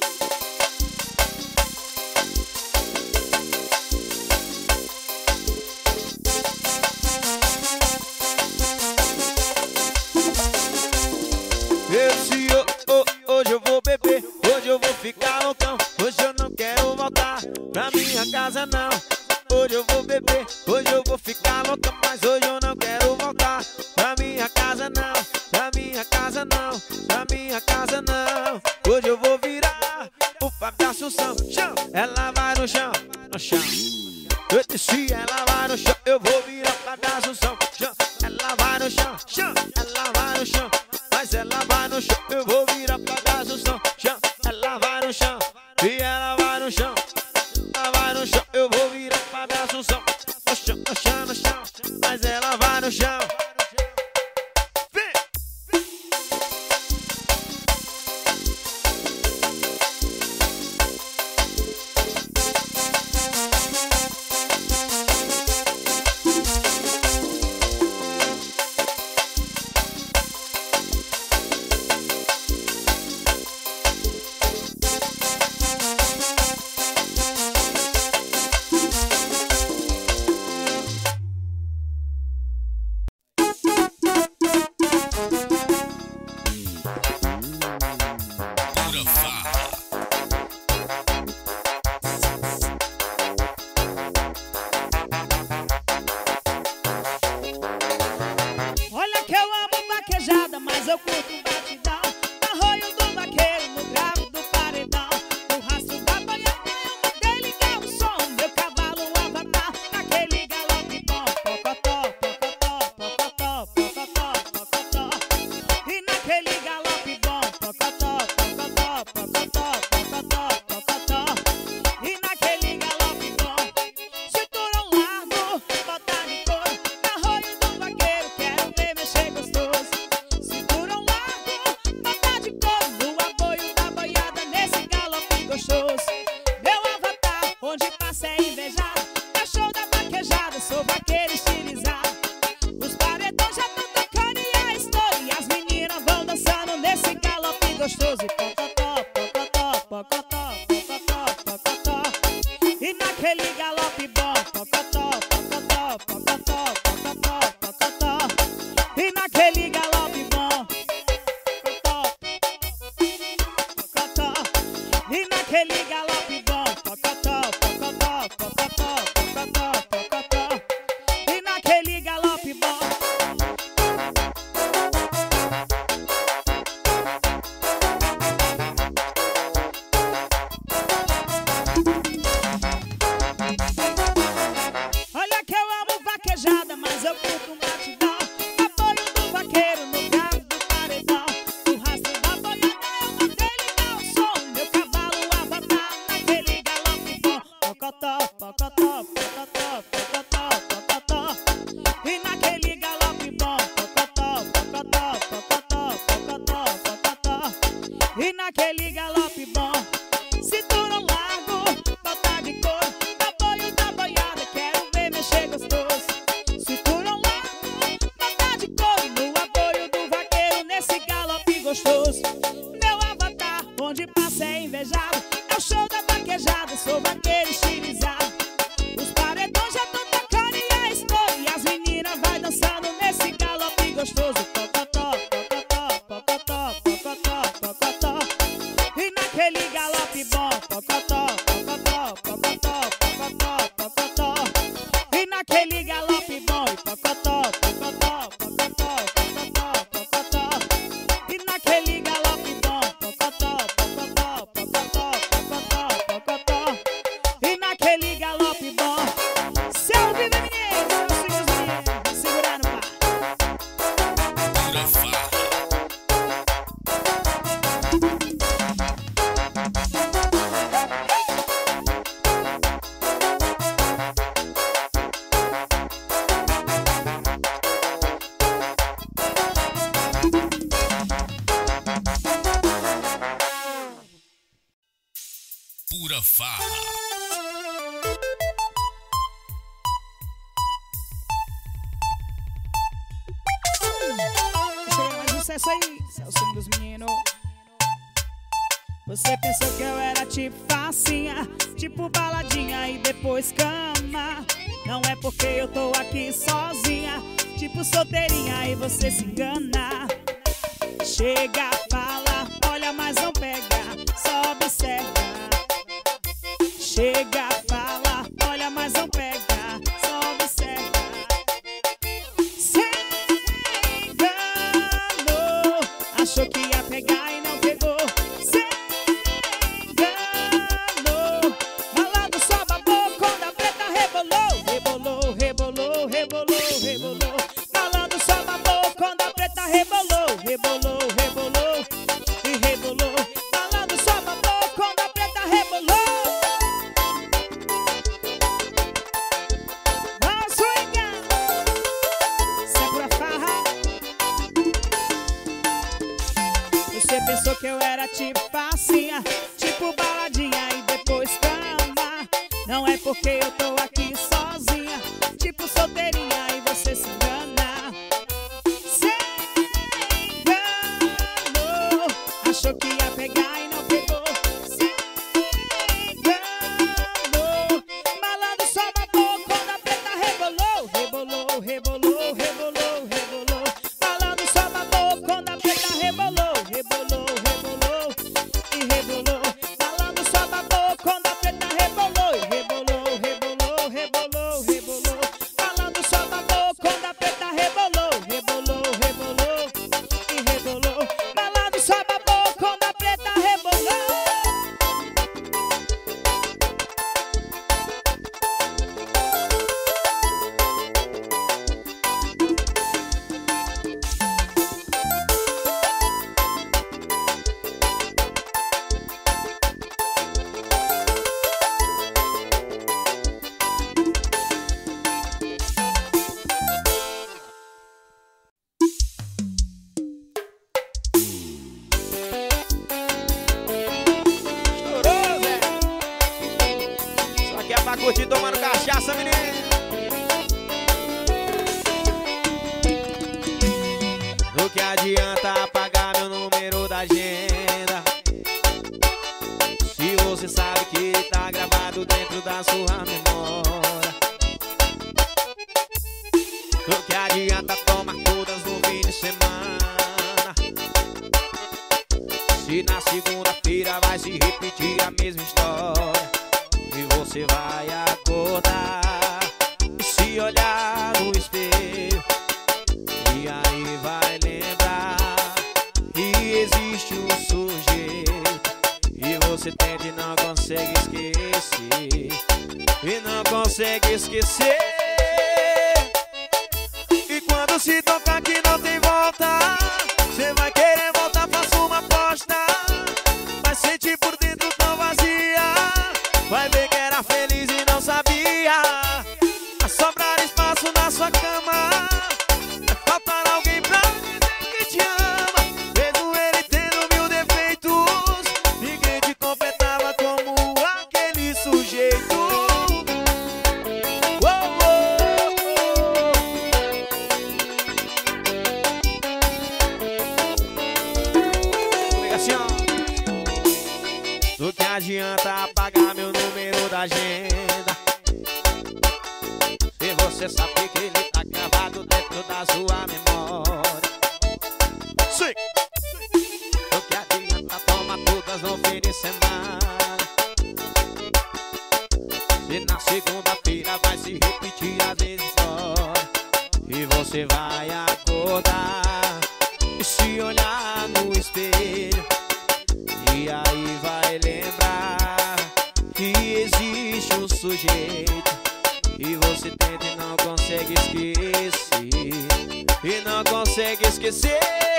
Esse oh, oh, hoje eu vou beber, hoje eu vou ficar loucão. Hoje eu não quero voltar pra minha casa não. Hoje eu vou beber, hoje eu vou ficar loucão. Mas hoje eu não quero voltar pra minha casa não. Pra minha casa não, pra minha casa não. Hoje eu vou virar o Fábio Assunção. Chão, ela vai no chão, no chão. Eu disse, ela vai no chão, eu vou virar o Fábio Assunção. Chão, ela vai no chão, chão, ela vai no chão. Mas ela vai no chão, eu vou virar pra casa do chão. Ela vai no chão, e ela vai no chão. Ela vai no chão, eu vou virar pra casa do chão. No chão, no chão, no chão. Mas ela vai no chão. Vem! curto batidão. Arroio do vaqueiro, no grave do paredão. O rastro da boiada é uma dele que é o som. Meu cavalo, um avatar, naquele galope bom. Pocotó, pocotó, pocotó, pocotó, pocotó. E naquele galope bom. Pocotó, pocotó, pocotó, pocotó, pocotó. E naquele galope bom. Cinturão largo, bota de couro. Arroio do vaqueiro, quero ver mexer gostoso. Cinturão largo, bota de couro. No apoio da boiada, nesse galope gostoso. Meu avatar, onde passa é invejado. É show da vaquejada, sou vaqueiro estilizado. Os paredões já tão tocando e a história. E as meninas vão dançando nesse galope gostoso. E pocotó, pocotó, pocotó, pocotó, pocotó. E naquele galope bom. Pocotó, pocotó, pocotó, pocotó, pocotó. E naquele galope bom. Pocotó, pocotó. E naquele galope bom. Pocotó, pocotó, pocotó, pocotó, pocotó. E naquele galope bom. Olha que eu amo vaquejada, mas eu curto um batidão. Apoio do vaqueiro no grave do paredão. O rastro da boiada é uma dele que é o som. Meu cavalo, um avatar, naquele galope bom. Pocotó, pocotó, pocotó, pocotó, pocotó. E naquele galope bom. Pocotó, pocotó, pocotó, pocotó, pocotó. E naquele galope bom. Cinturão largo, bota de couro. Apoio da boiada, quero ver mexer gostoso. Cinturão largo, bota de couro. No apoio do vaqueiro, nesse galope gostoso. Meu avatar, onde passa é invejado. É o show da vaquejada, sou vaqueiro estilizado. Os paredões já tão tocando e a história. E as meninas vai dançando nesse galope gostoso. Pocotó, pocotó, pocotó, pocotó, pocotó. E naquele galope bom. Pocotó, pocotó, pocotó, pocotó, pocotó. E naquele galope bom. Pocotó, pocotó, pocotó, pocotó, pocotó. E naquele galope bom. Pocotó, pocotó, pocotó, pocotó, pocotó. E naquele galope bom. Seu viva menino, seus filhos meninos, segurar no par. Pura farra. Pura farra. Chega mais sucesso aí, Celcinho dos meninos. Você pensou que eu era tipo facinha, tipo baladinha e depois cama. Não é porque eu tô aqui sozinha, tipo solteirinha e você se engana. Chega, fala, olha, mas não pega, só observa. Chega, fala, olha, mas não pega, só observa. Cê enganou, achou que ia pegar e não pegou. Cê enganou, malandro só babou quando a preta rebolou. Rebolou, rebolou, rebolou, rebolou. Malandro só babou quando a preta rebolou. Rebolou, rebolou e rebolou. Malandro só babou quando a preta rebolou. Vamos swingar, isso é pura farra. Você pensou que eu era tipo facinha, tipo baladinha e depois cama. Não é porque eu tô aqui sozinha, tipo solteirinha e você se engana. Cê enganou, achou que ia pegar e não pegou. Cê enganou, malandro só babou quando a preta rebolou. Rebolou, rebolou, rebolou, rebolou. Malandro só babou quando a preta rebolou. Rebolou, rebolou e rebolou. Malandro só babou quando a preta rebolou. E rebolou, rebolou, rebolou, rebolou. Malandro só babou quando a preta rebolou. Rebolou, rebolou e rebolou. pra curtir tomando cachaça, menino. Do que adianta apagar meu número da agenda, se você sabe que ele tá gravado dentro da sua memória? Do que adianta tomar todas no fim de semana, se na segunda-feira vai se repetir a mesma história? E você vai acordar e se olhar no espelho, e aí vai lembrar que existe um sujeito, e você tenta e não consegue esquecer, e não consegue esquecer. E quando se tocar que não tem volta, você vai querer voltar, faça uma aposta, vai sentir por dentro tão vazia, vai ver que era feliz e não sabia. Vai sobrar espaço na sua cama, vai faltar alguém pra dizer que te ama. Mesmo ele tendo mil defeitos, ninguém te completava como aquele sujeito. Oh, oh, oh. Ligação. Do que adianta apagar meu número da agenda, se você sabe que ele tá gravado dentro da sua memória? Sim. Do que adianta tomar todas no fim de semana, se na segunda-feira vai se repetir a mesma história? E você vai acordar e se olhar no espelho, e aí vai lembrar que existe um sujeito, e você tenta e não consegue esquecer, e não consegue esquecer.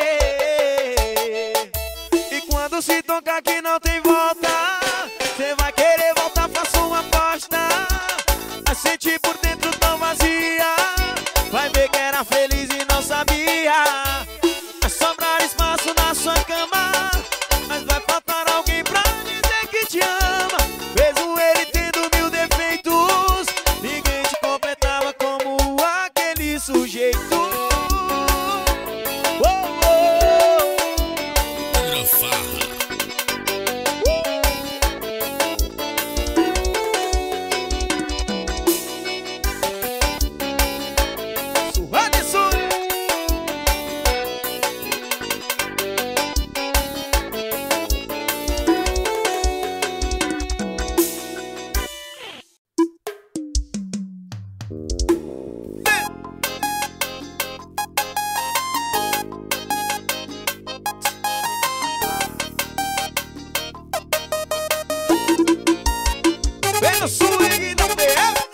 E quando se tocar que não tem volta, você vai querer voltar, faça uma aposta, vai sentir por dentro tão vazia, vai ver que era feliz e não sabia. Vai sobrar espaço na sua cama, mas vai faltar alguém pra dizer que te ama. Mesmo ele tendo mil defeitos, ninguém te completava como aquele sujeito. Oh, oh. Pura farra. Suave, suave. Vem no swing da P F.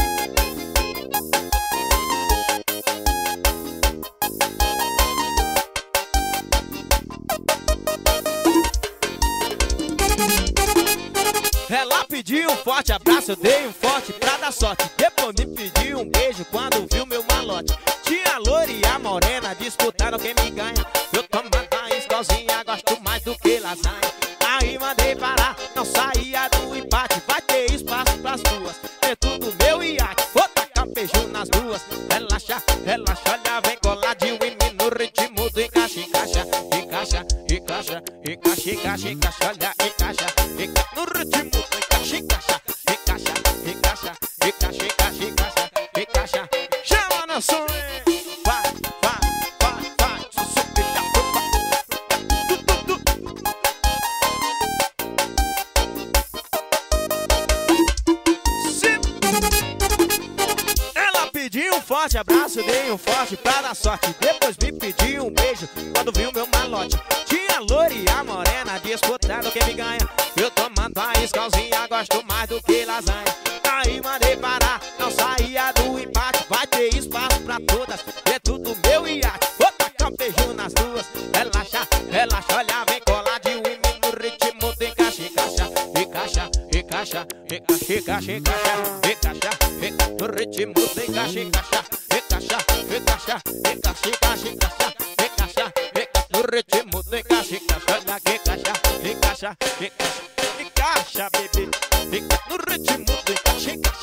Ela pediu um forte abraço, eu dei um forte pra dar sorte. Depois me pediu um beijo quando viu meu malote. Tinha a loira e a morena disputaram quem me ganha. Eu tomo a escozinha, gosto mais do que lasanha. Aí mandei parar, não saía do empate. Vai ter espaço pras duas, é tudo meu iate. Vou tacar beijo nas duas, relaxa, relaxa. Olha, vem coladinho em mim no ritmo do encaixa, encaixa, encaixa, encaixa, encaixa, encaixa, encaixa. Olha, encaixa, encaixa, no ritmo do encaixa, encaixa, encaixa, encaixa, encaixa, encaixa, encaixa, encaixa. Chama na som, vai, vai, vai, vai. Sussurra, tu, tu, tu. Sim. Ela pediu um forte abraço, dei um forte pra dar sorte. Depois me pediu um beijo quando viu meu malote. Tinha a loira e a morena disputando quem me ganha. Eu tomando a escalzinha, gosto mais do que lasanha. Aí mandei parar, não saía do empate. Vai ter espaço pra todas, é tudo meu iate. Vou tacar um beijo nas duas, relaxa, relaxa. Olha, vem coladinho em mim no ritmo do encaixa, encaixa, encaixa, encaixa, encaixa, encaixa, encaixa, encaixa, no ritmo do encaixa, encaixa, encaixa, encaixa, encaixa, encaixa, encaixa, encaixa, encaixa, no ritmo do encaixa, encaixa. Olha que encaixa, encaixa, encaixa, encaixa, bebê, encaixa no ritmo do encaixa, encaixa.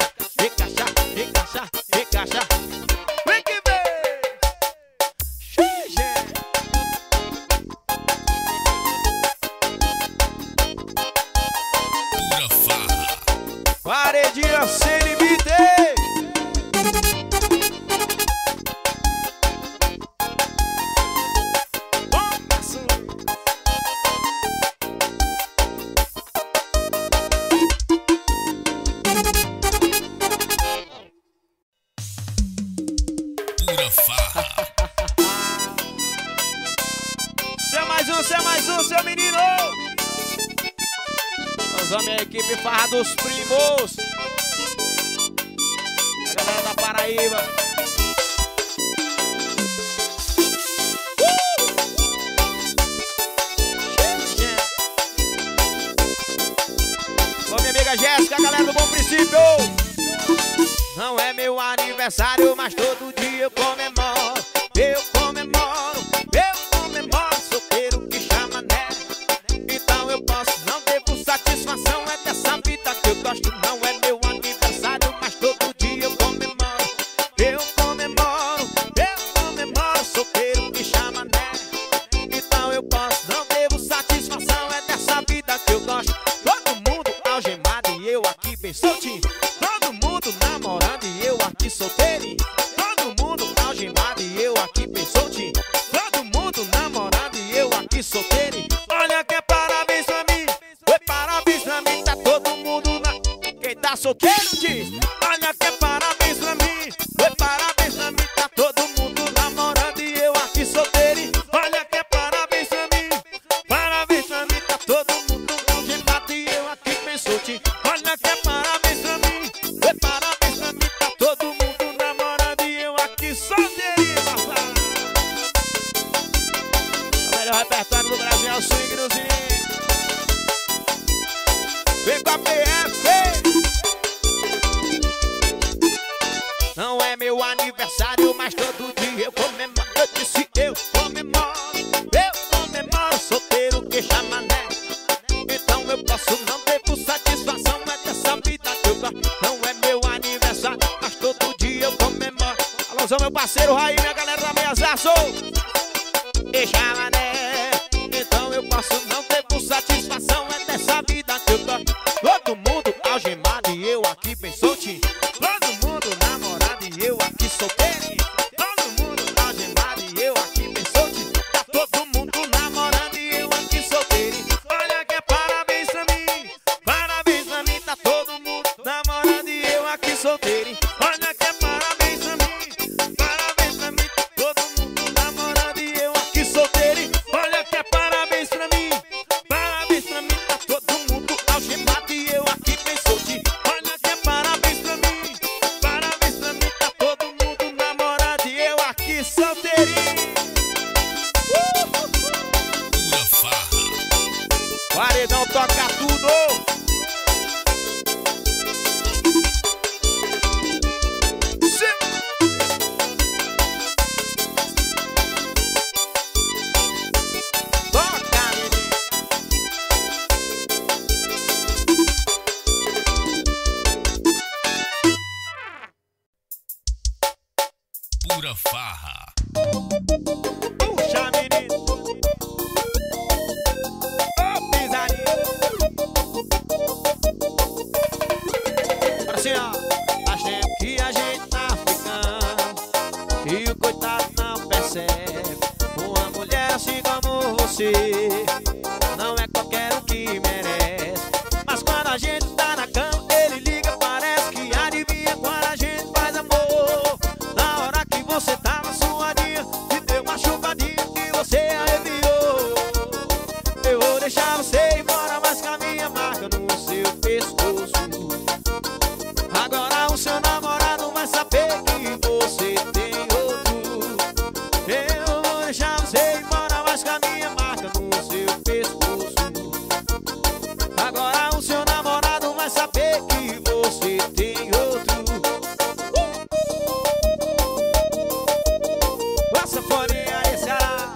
mais um, seu menino. Nós vamos a equipe Farra dos Primos. A galera da Paraíba. Uh! Minha amiga Jéssica, a galera do Bom Princípio. Não é meu aniversário, mas todo dia eu comemoro. Eu comemoro, eu comemoro. Solteiro que chama né. Então eu posso, não devo satisfação. É dessa vida que eu gosto. Não é meu aniversário, mas todo dia eu comemoro. Eu comemoro, eu comemoro. Solteiro que chama né. Então eu posso, não devo satisfação. É dessa vida que eu gosto. Todo mundo algemado e eu aqui bem soltinho. Todo mundo namorando e eu aqui solteirinho. Todo mundo algemado e eu aqui bem soltinho. Todo mundo namorando e eu aqui solteirinho. Olha que é parabéns pra mim. Oi, parabéns pra mim. Tá todo mundo na... Quem tá solteiro diz. Olha que é parabéns pra mim. Oi, parabéns pra mim. Tá todo mundo namorando e eu aqui solteirinho. Olha que é parabéns pra mim. Parabéns pra mim. Tá todo mundo algemado e eu aqui bem soltinho. Olha que é parabéns pra mim. Oi, parabéns pra mim. Tá todo mundo namorando e eu aqui solteirinho, papai. O melhor repertório do Brasil é o swing do Zinho. Vem com a P F. Não é meu aniversário, mas todo dia eu comemoro. Eu disse eu comemoro, eu comemoro. Solteiro que chama né. Então eu posso, não devo satisfação. É dessa vida que eu gosto. Não é meu aniversário, mas todo dia eu comemoro. Alôzão, meu parceiro Raí, minha galera da Meiazaço. E chama né. Então eu posso, não devo satisfação. É dessa vida que eu gosto. Todo mundo algemado e eu aqui bem soltinho. Todo mundo namorado e eu aqui solteirinho. Todo mundo algemado e eu aqui bem soltinho. Tá todo mundo namorando e eu aqui solteirinho. Olha que é parabéns pra mim. Parabéns pra mim. Tá todo mundo namorando e eu aqui solteirinho. Olha que é parabéns pra mim. Parabéns pra mim. Tá todo mundo namorando e eu aqui solteirinho. Olha que é parabéns pra mim. Parabéns pra mim. Tá todo mundo algemado e eu aqui bem soltinho. Olha que é parabéns pra mim. Parabéns pra mim. Tá todo mundo namorado e eu aqui solteirinho. Pura farra. Paredão toca tudo. Sim. Toca, menino. Pura farra. Puxa, menino. Ô, pisadinha. Assim, ó. Faz tempo que a gente tá ficando e o coitado não percebe. Uma mulher assim como você não é qualquer um que merece. Mas quando a gente tá na cama, ele liga, parece que adivinha quando a gente faz amor. Na hora que você tava suadinha, te deu uma chupadinha que você arrepiou. Eu vou deixar você ir embora, mas com a minha marca no seu pescoço. Agora o seu namorado vai saber que você tem outro. Eu vou deixar você ir embora, mas com a minha marca no seu pescoço. Agora o seu namorado vai saber que você tem outro. Nossa, forinha aí, Ceará.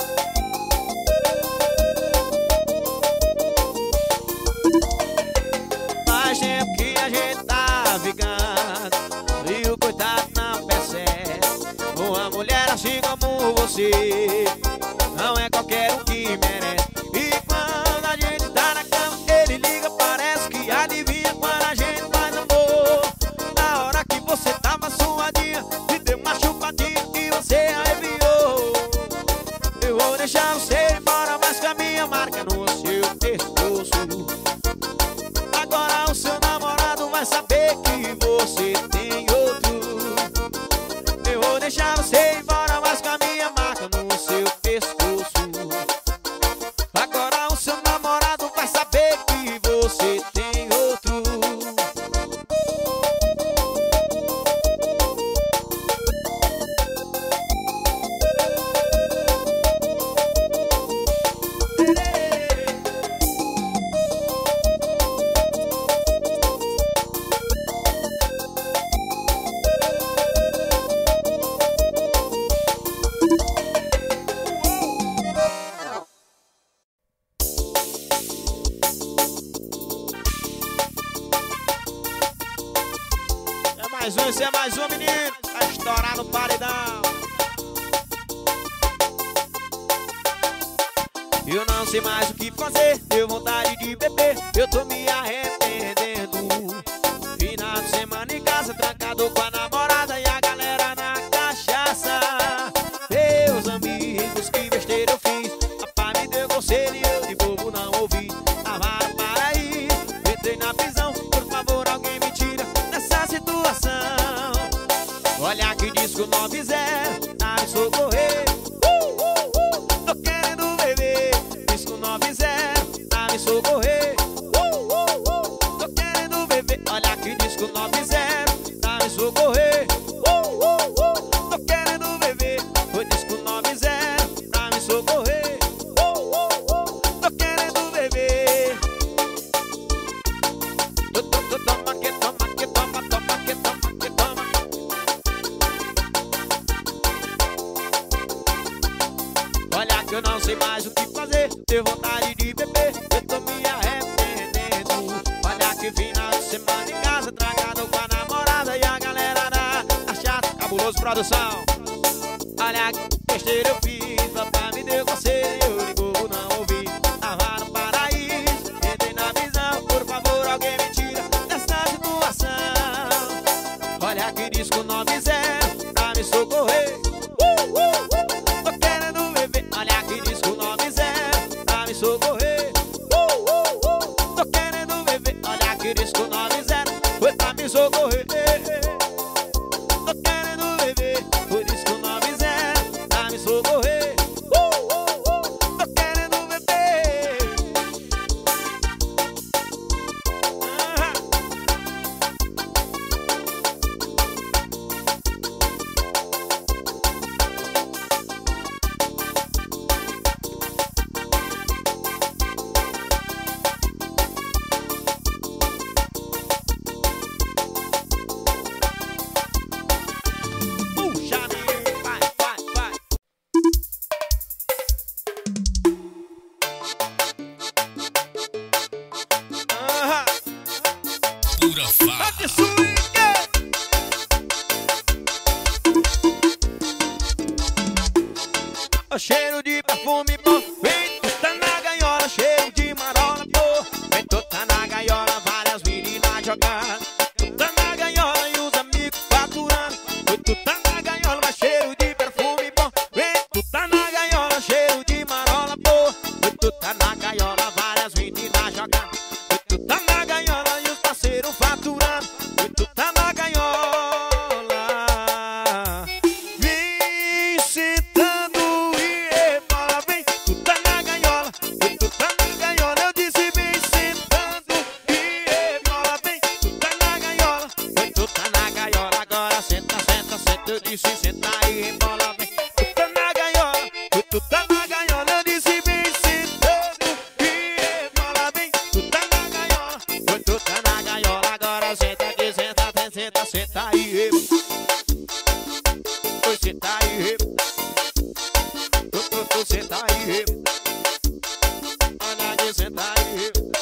Faz tempo que a gente tá ficando e o coitado não percebe. Uma mulher assim como você não é qualquer um que merece. E quando a gente tá na cama, ele liga, parece que adivinha quando a gente faz amor. Na hora que você tava suadinha, te deu uma chupadinha e você arrepiou. Eu vou deixar você ir embora, mas com a minha marca no seu pescoço. Agora o seu namorado vai saber que você tem outro. Eu vou deixar você ir embora, mas com a minha marca no seu pescoço. Agora Mais um, esse é mais um, menino. Vai estourar no paredão. Eu não sei mais o que fazer, deu vontade de beber, eu tô me arrependendo. Final de semana em casa, trancado com a namorada e a galera na cachaça. Meus amigos, que besteira eu fiz, papai me deu conselho e eu de bobo não ouvi. Tava no paraíso, entrei na prisão, por favor alguém me tira dessa situação. Olha que disco nove zero, tá me socorrer. Uh, uh, uh, tô querendo beber. Disco nove zero, tá me socorrer. Uh, uh, uh, tô querendo beber. Olha que disco nove zero, tá me socorrer. Uh, uh, uh, tô querendo beber. Foi disco nove zero, tá me socorrer. Uh, uh, uh, tô querendo beber. Toma que toma que toma, toma que toma que toma. Olha que eu não sei mais o que fazer, deu vontade de beber, eu tô me arrependendo. Olha que final de semana em casa, trancado com a namorada e a galera da cachaça. Cabuloso produção. Olha que besteira eu fiz, papai me deu conselho, eu de bobo não ouvi. Tava no paraíso, entrei na visão, por favor alguém me tira dessa situação. Olha que disco nove zero, pra me socorrer. Uh, uh, uh, tô querendo beber. Olha que disco nove zero, pra me socorrer. Uh, uh, uh, tô querendo beber. Olha que disco nove zero, foi pra me socorrer. Tô querendo beber. Foi disco nove zero, pra me socorrer. Uh, uh, uh, tô querendo beber. Ah. Puxa, menino, vai, vai, vai. Ah. Pura farra. Que swing! O cheiro de perfume bom, vem tá na gaiola, cheiro de marola, pô. Vem tá na gaiola, várias meninas jogando. Tu tá na gaiola e os amigos faturando. Tu tá na gaiola, mas cheiro de perfume bom. Vem tu tá na gaiola, cheiro de marola, pô. Tu tá na gaiola, várias meninas jogando. Tu tá na gaiola e os parceiros faturando. Tu tá na gaiola, vem sentando e rebola, vem. Tu tá na gaiola, tu tá na gaiola, eu disse vem sentando e rebola, vem. Tu tá na gaiola, tu tá na gaiola, agora senta, senta, senta, eu disse senta e rebola, vem. Tu tá na gaiola, tu tá na gaiola, eu disse vem sentando e rebola, vem. Tu tá na gaiola, tu tá na gaiola, agora senta aqui, senta, senta, senta e rebola. Oi, senta e rebola. Tu, tu, tu, senta e rebola. Olha aqui, senta e rebola.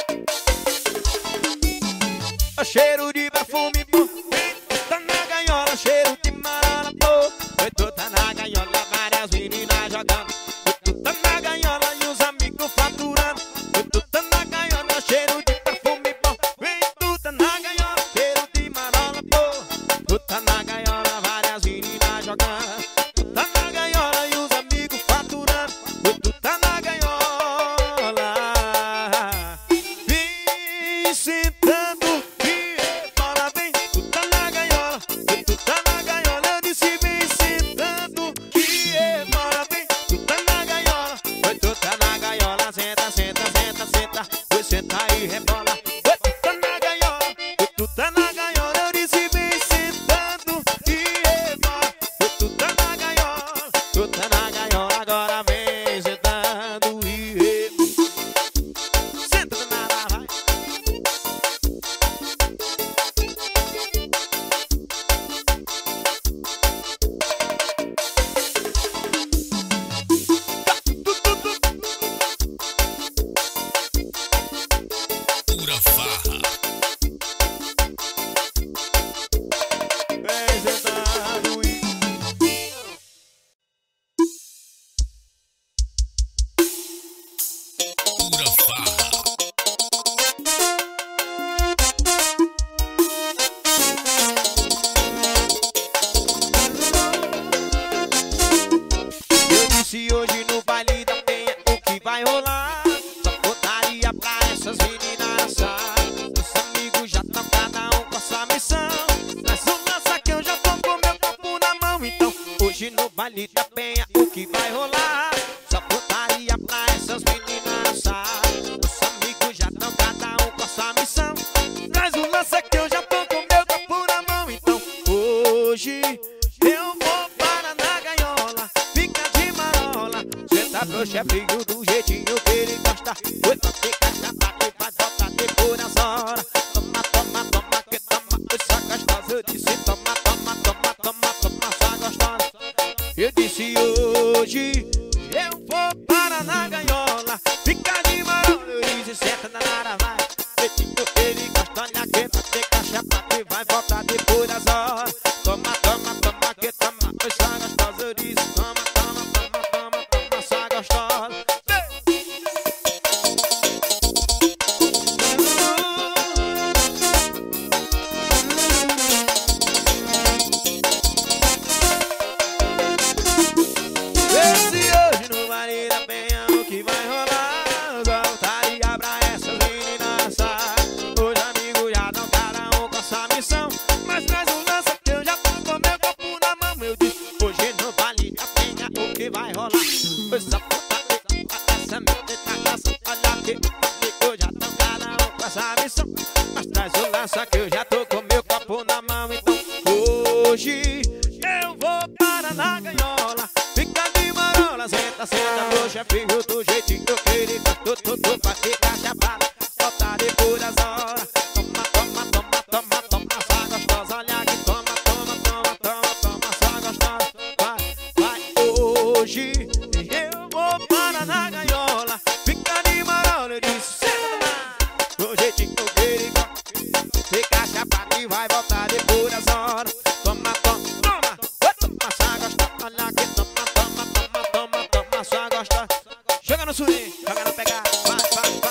O cheiro de perfume bom, vem, tu tá na gaiola, cheiro de marola, pô. Vem, tu tá na gaiola, várias meninas jogando. Tu tá na gaiola e os amigos faturando. Tu tá na gaiola, cheiro de perfume bom. Vem, tu tá na gaiola, cheiro de marola, pô. Tu tá na gaiola, várias meninas jogando. Tu tá na gaiola e os amigos faturando. Tu tá na gaiola. que vai rolar. Só putaria pra essas meninas, sabe? Os amigos já tão cada um com a sua missão. Traz o lance que eu já tô com meu copo na mão. Então hoje eu vou para na gaiola, fica de marola. Senta pro chefinho do jeitinho que ele gosta. Oi, fica chata que vai voltar depois das horas. Toma, toma, toma, que toma, essa gostosa. Eu disse toma, toma, toma, toma, toma, essa gostosa. Eu disse hoje eu vou para na gaiola, fica de marola. Eu disse senta na nara, vai. Jeitinho que ele gosta, olha que vai ter cachapa que vai voltar depois das horas. Toma, toma, toma, que toma, essa gostosa. Eu disse toma, toma, toma, toma, toma, essa gostosa. Esse hoje no Vale da Penha o que vai rolar. Voltaria pra essas meninas, sabe? Os amigos já dão cada um com essa missão. Mas traz um lance que eu já tô com meu copo na mão. Eu disse, hoje no Vale da Penha o que vai rolar. Essa putaria, essa menina caça. Olha que eu já tô cada um com essa missão. Mas traz um lance que eu já tô com meu copo na mão. Então hoje eu vou para na gaiola, fica de marola. Senta, senta pro chefinho do jeitinho que ele gosta. Tu, tu, tu, vai ficar chapada, volta depois das horas. Toma, toma, toma, toma, toma, essa gostosa. Olha que toma, toma, toma, toma, toma, essa gostosa. Vai, vai, hoje eu vou para na gaiola, fica de marola. Eu disse, senta lá, do jeitinho que ele gosta. Fica chapada e vai voltar depois das horas. Toma, toma, toma, toma, essa gostosa. Olha que toma, toma, toma, toma, toma, essa gostosa. Joga no swing, joga no pegar, vai, vai, vai.